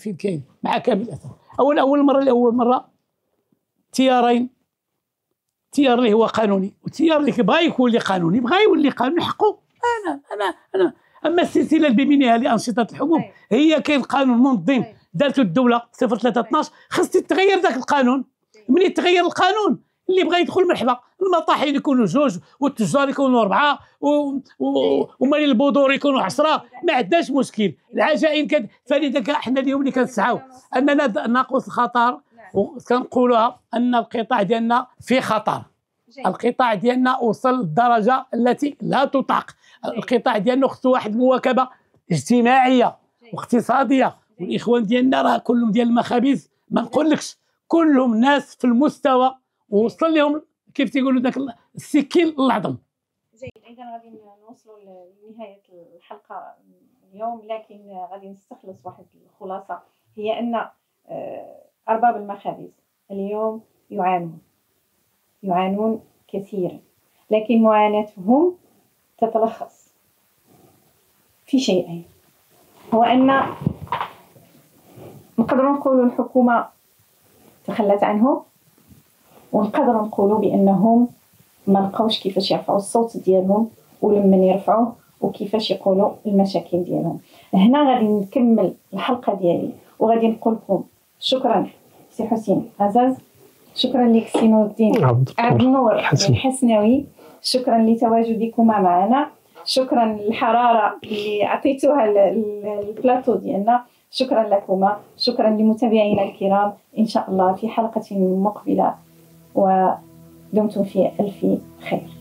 مع كامل الاسف. اول مره تيارين التيار اللي هو قانوني والتيار اللي بغى يكون اللي قانوني بغى يولي قانوني حقه. انا اما السلسله البيمينيه لانشطه الحبوب هي كاين قانون منظم دارته الدوله 03/12 خاص تتغير ذاك القانون. ملي يتغير القانون اللي بغى يدخل مرحبا، المطاحين يكونوا 2 والتجار يكونوا 4 ومالي البذور يكونوا 10، ما عندناش مشكل. العجائن فلذلك احنا اليوم اللي كنسعاو اننا ناقص الخطر وكنقولوها ان القطاع ديالنا في خطر. القطاع ديالنا وصل للدرجه التي لا تطاق. القطاع ديالنا خصو واحد المواكبه اجتماعيه واقتصاديه، والاخوان ديالنا راه كلهم ديال المخابز، ما نقولكش كلهم ناس في المستوى ووصل لهم كيف تيقولوا ذاك السكين للعظم. جيد، اذا غادي نوصلوا لنهايه الحلقه اليوم، لكن غادي نستخلص واحد الخلاصه، هي ان ارباب المخابز اليوم يعانون كثيرا، لكن معاناتهم تتلخص في شيئين. هو ان نقدروا نقولوا الحكومه تخلت عنهم، ونقدروا نقولوا بانهم ما لقاوش كيفاش يرفعوا الصوت ديالهم ولمن يرفعوه وكيفاش يقولوا المشاكل ديالهم. هنا غادي نكمل الحلقه ديالي وغادي نقول لكم شكرا سي حسين عزاز، شكرا لك سي نور الدين عبد النور الحسناوي، شكرا لتواجدكما معنا، شكرا للحراره اللي عطيتوها البلاطو ديالنا، شكرا لكما، شكرا لمتابعينا الكرام. ان شاء الله في حلقه مقبله ودمتم في الف خير.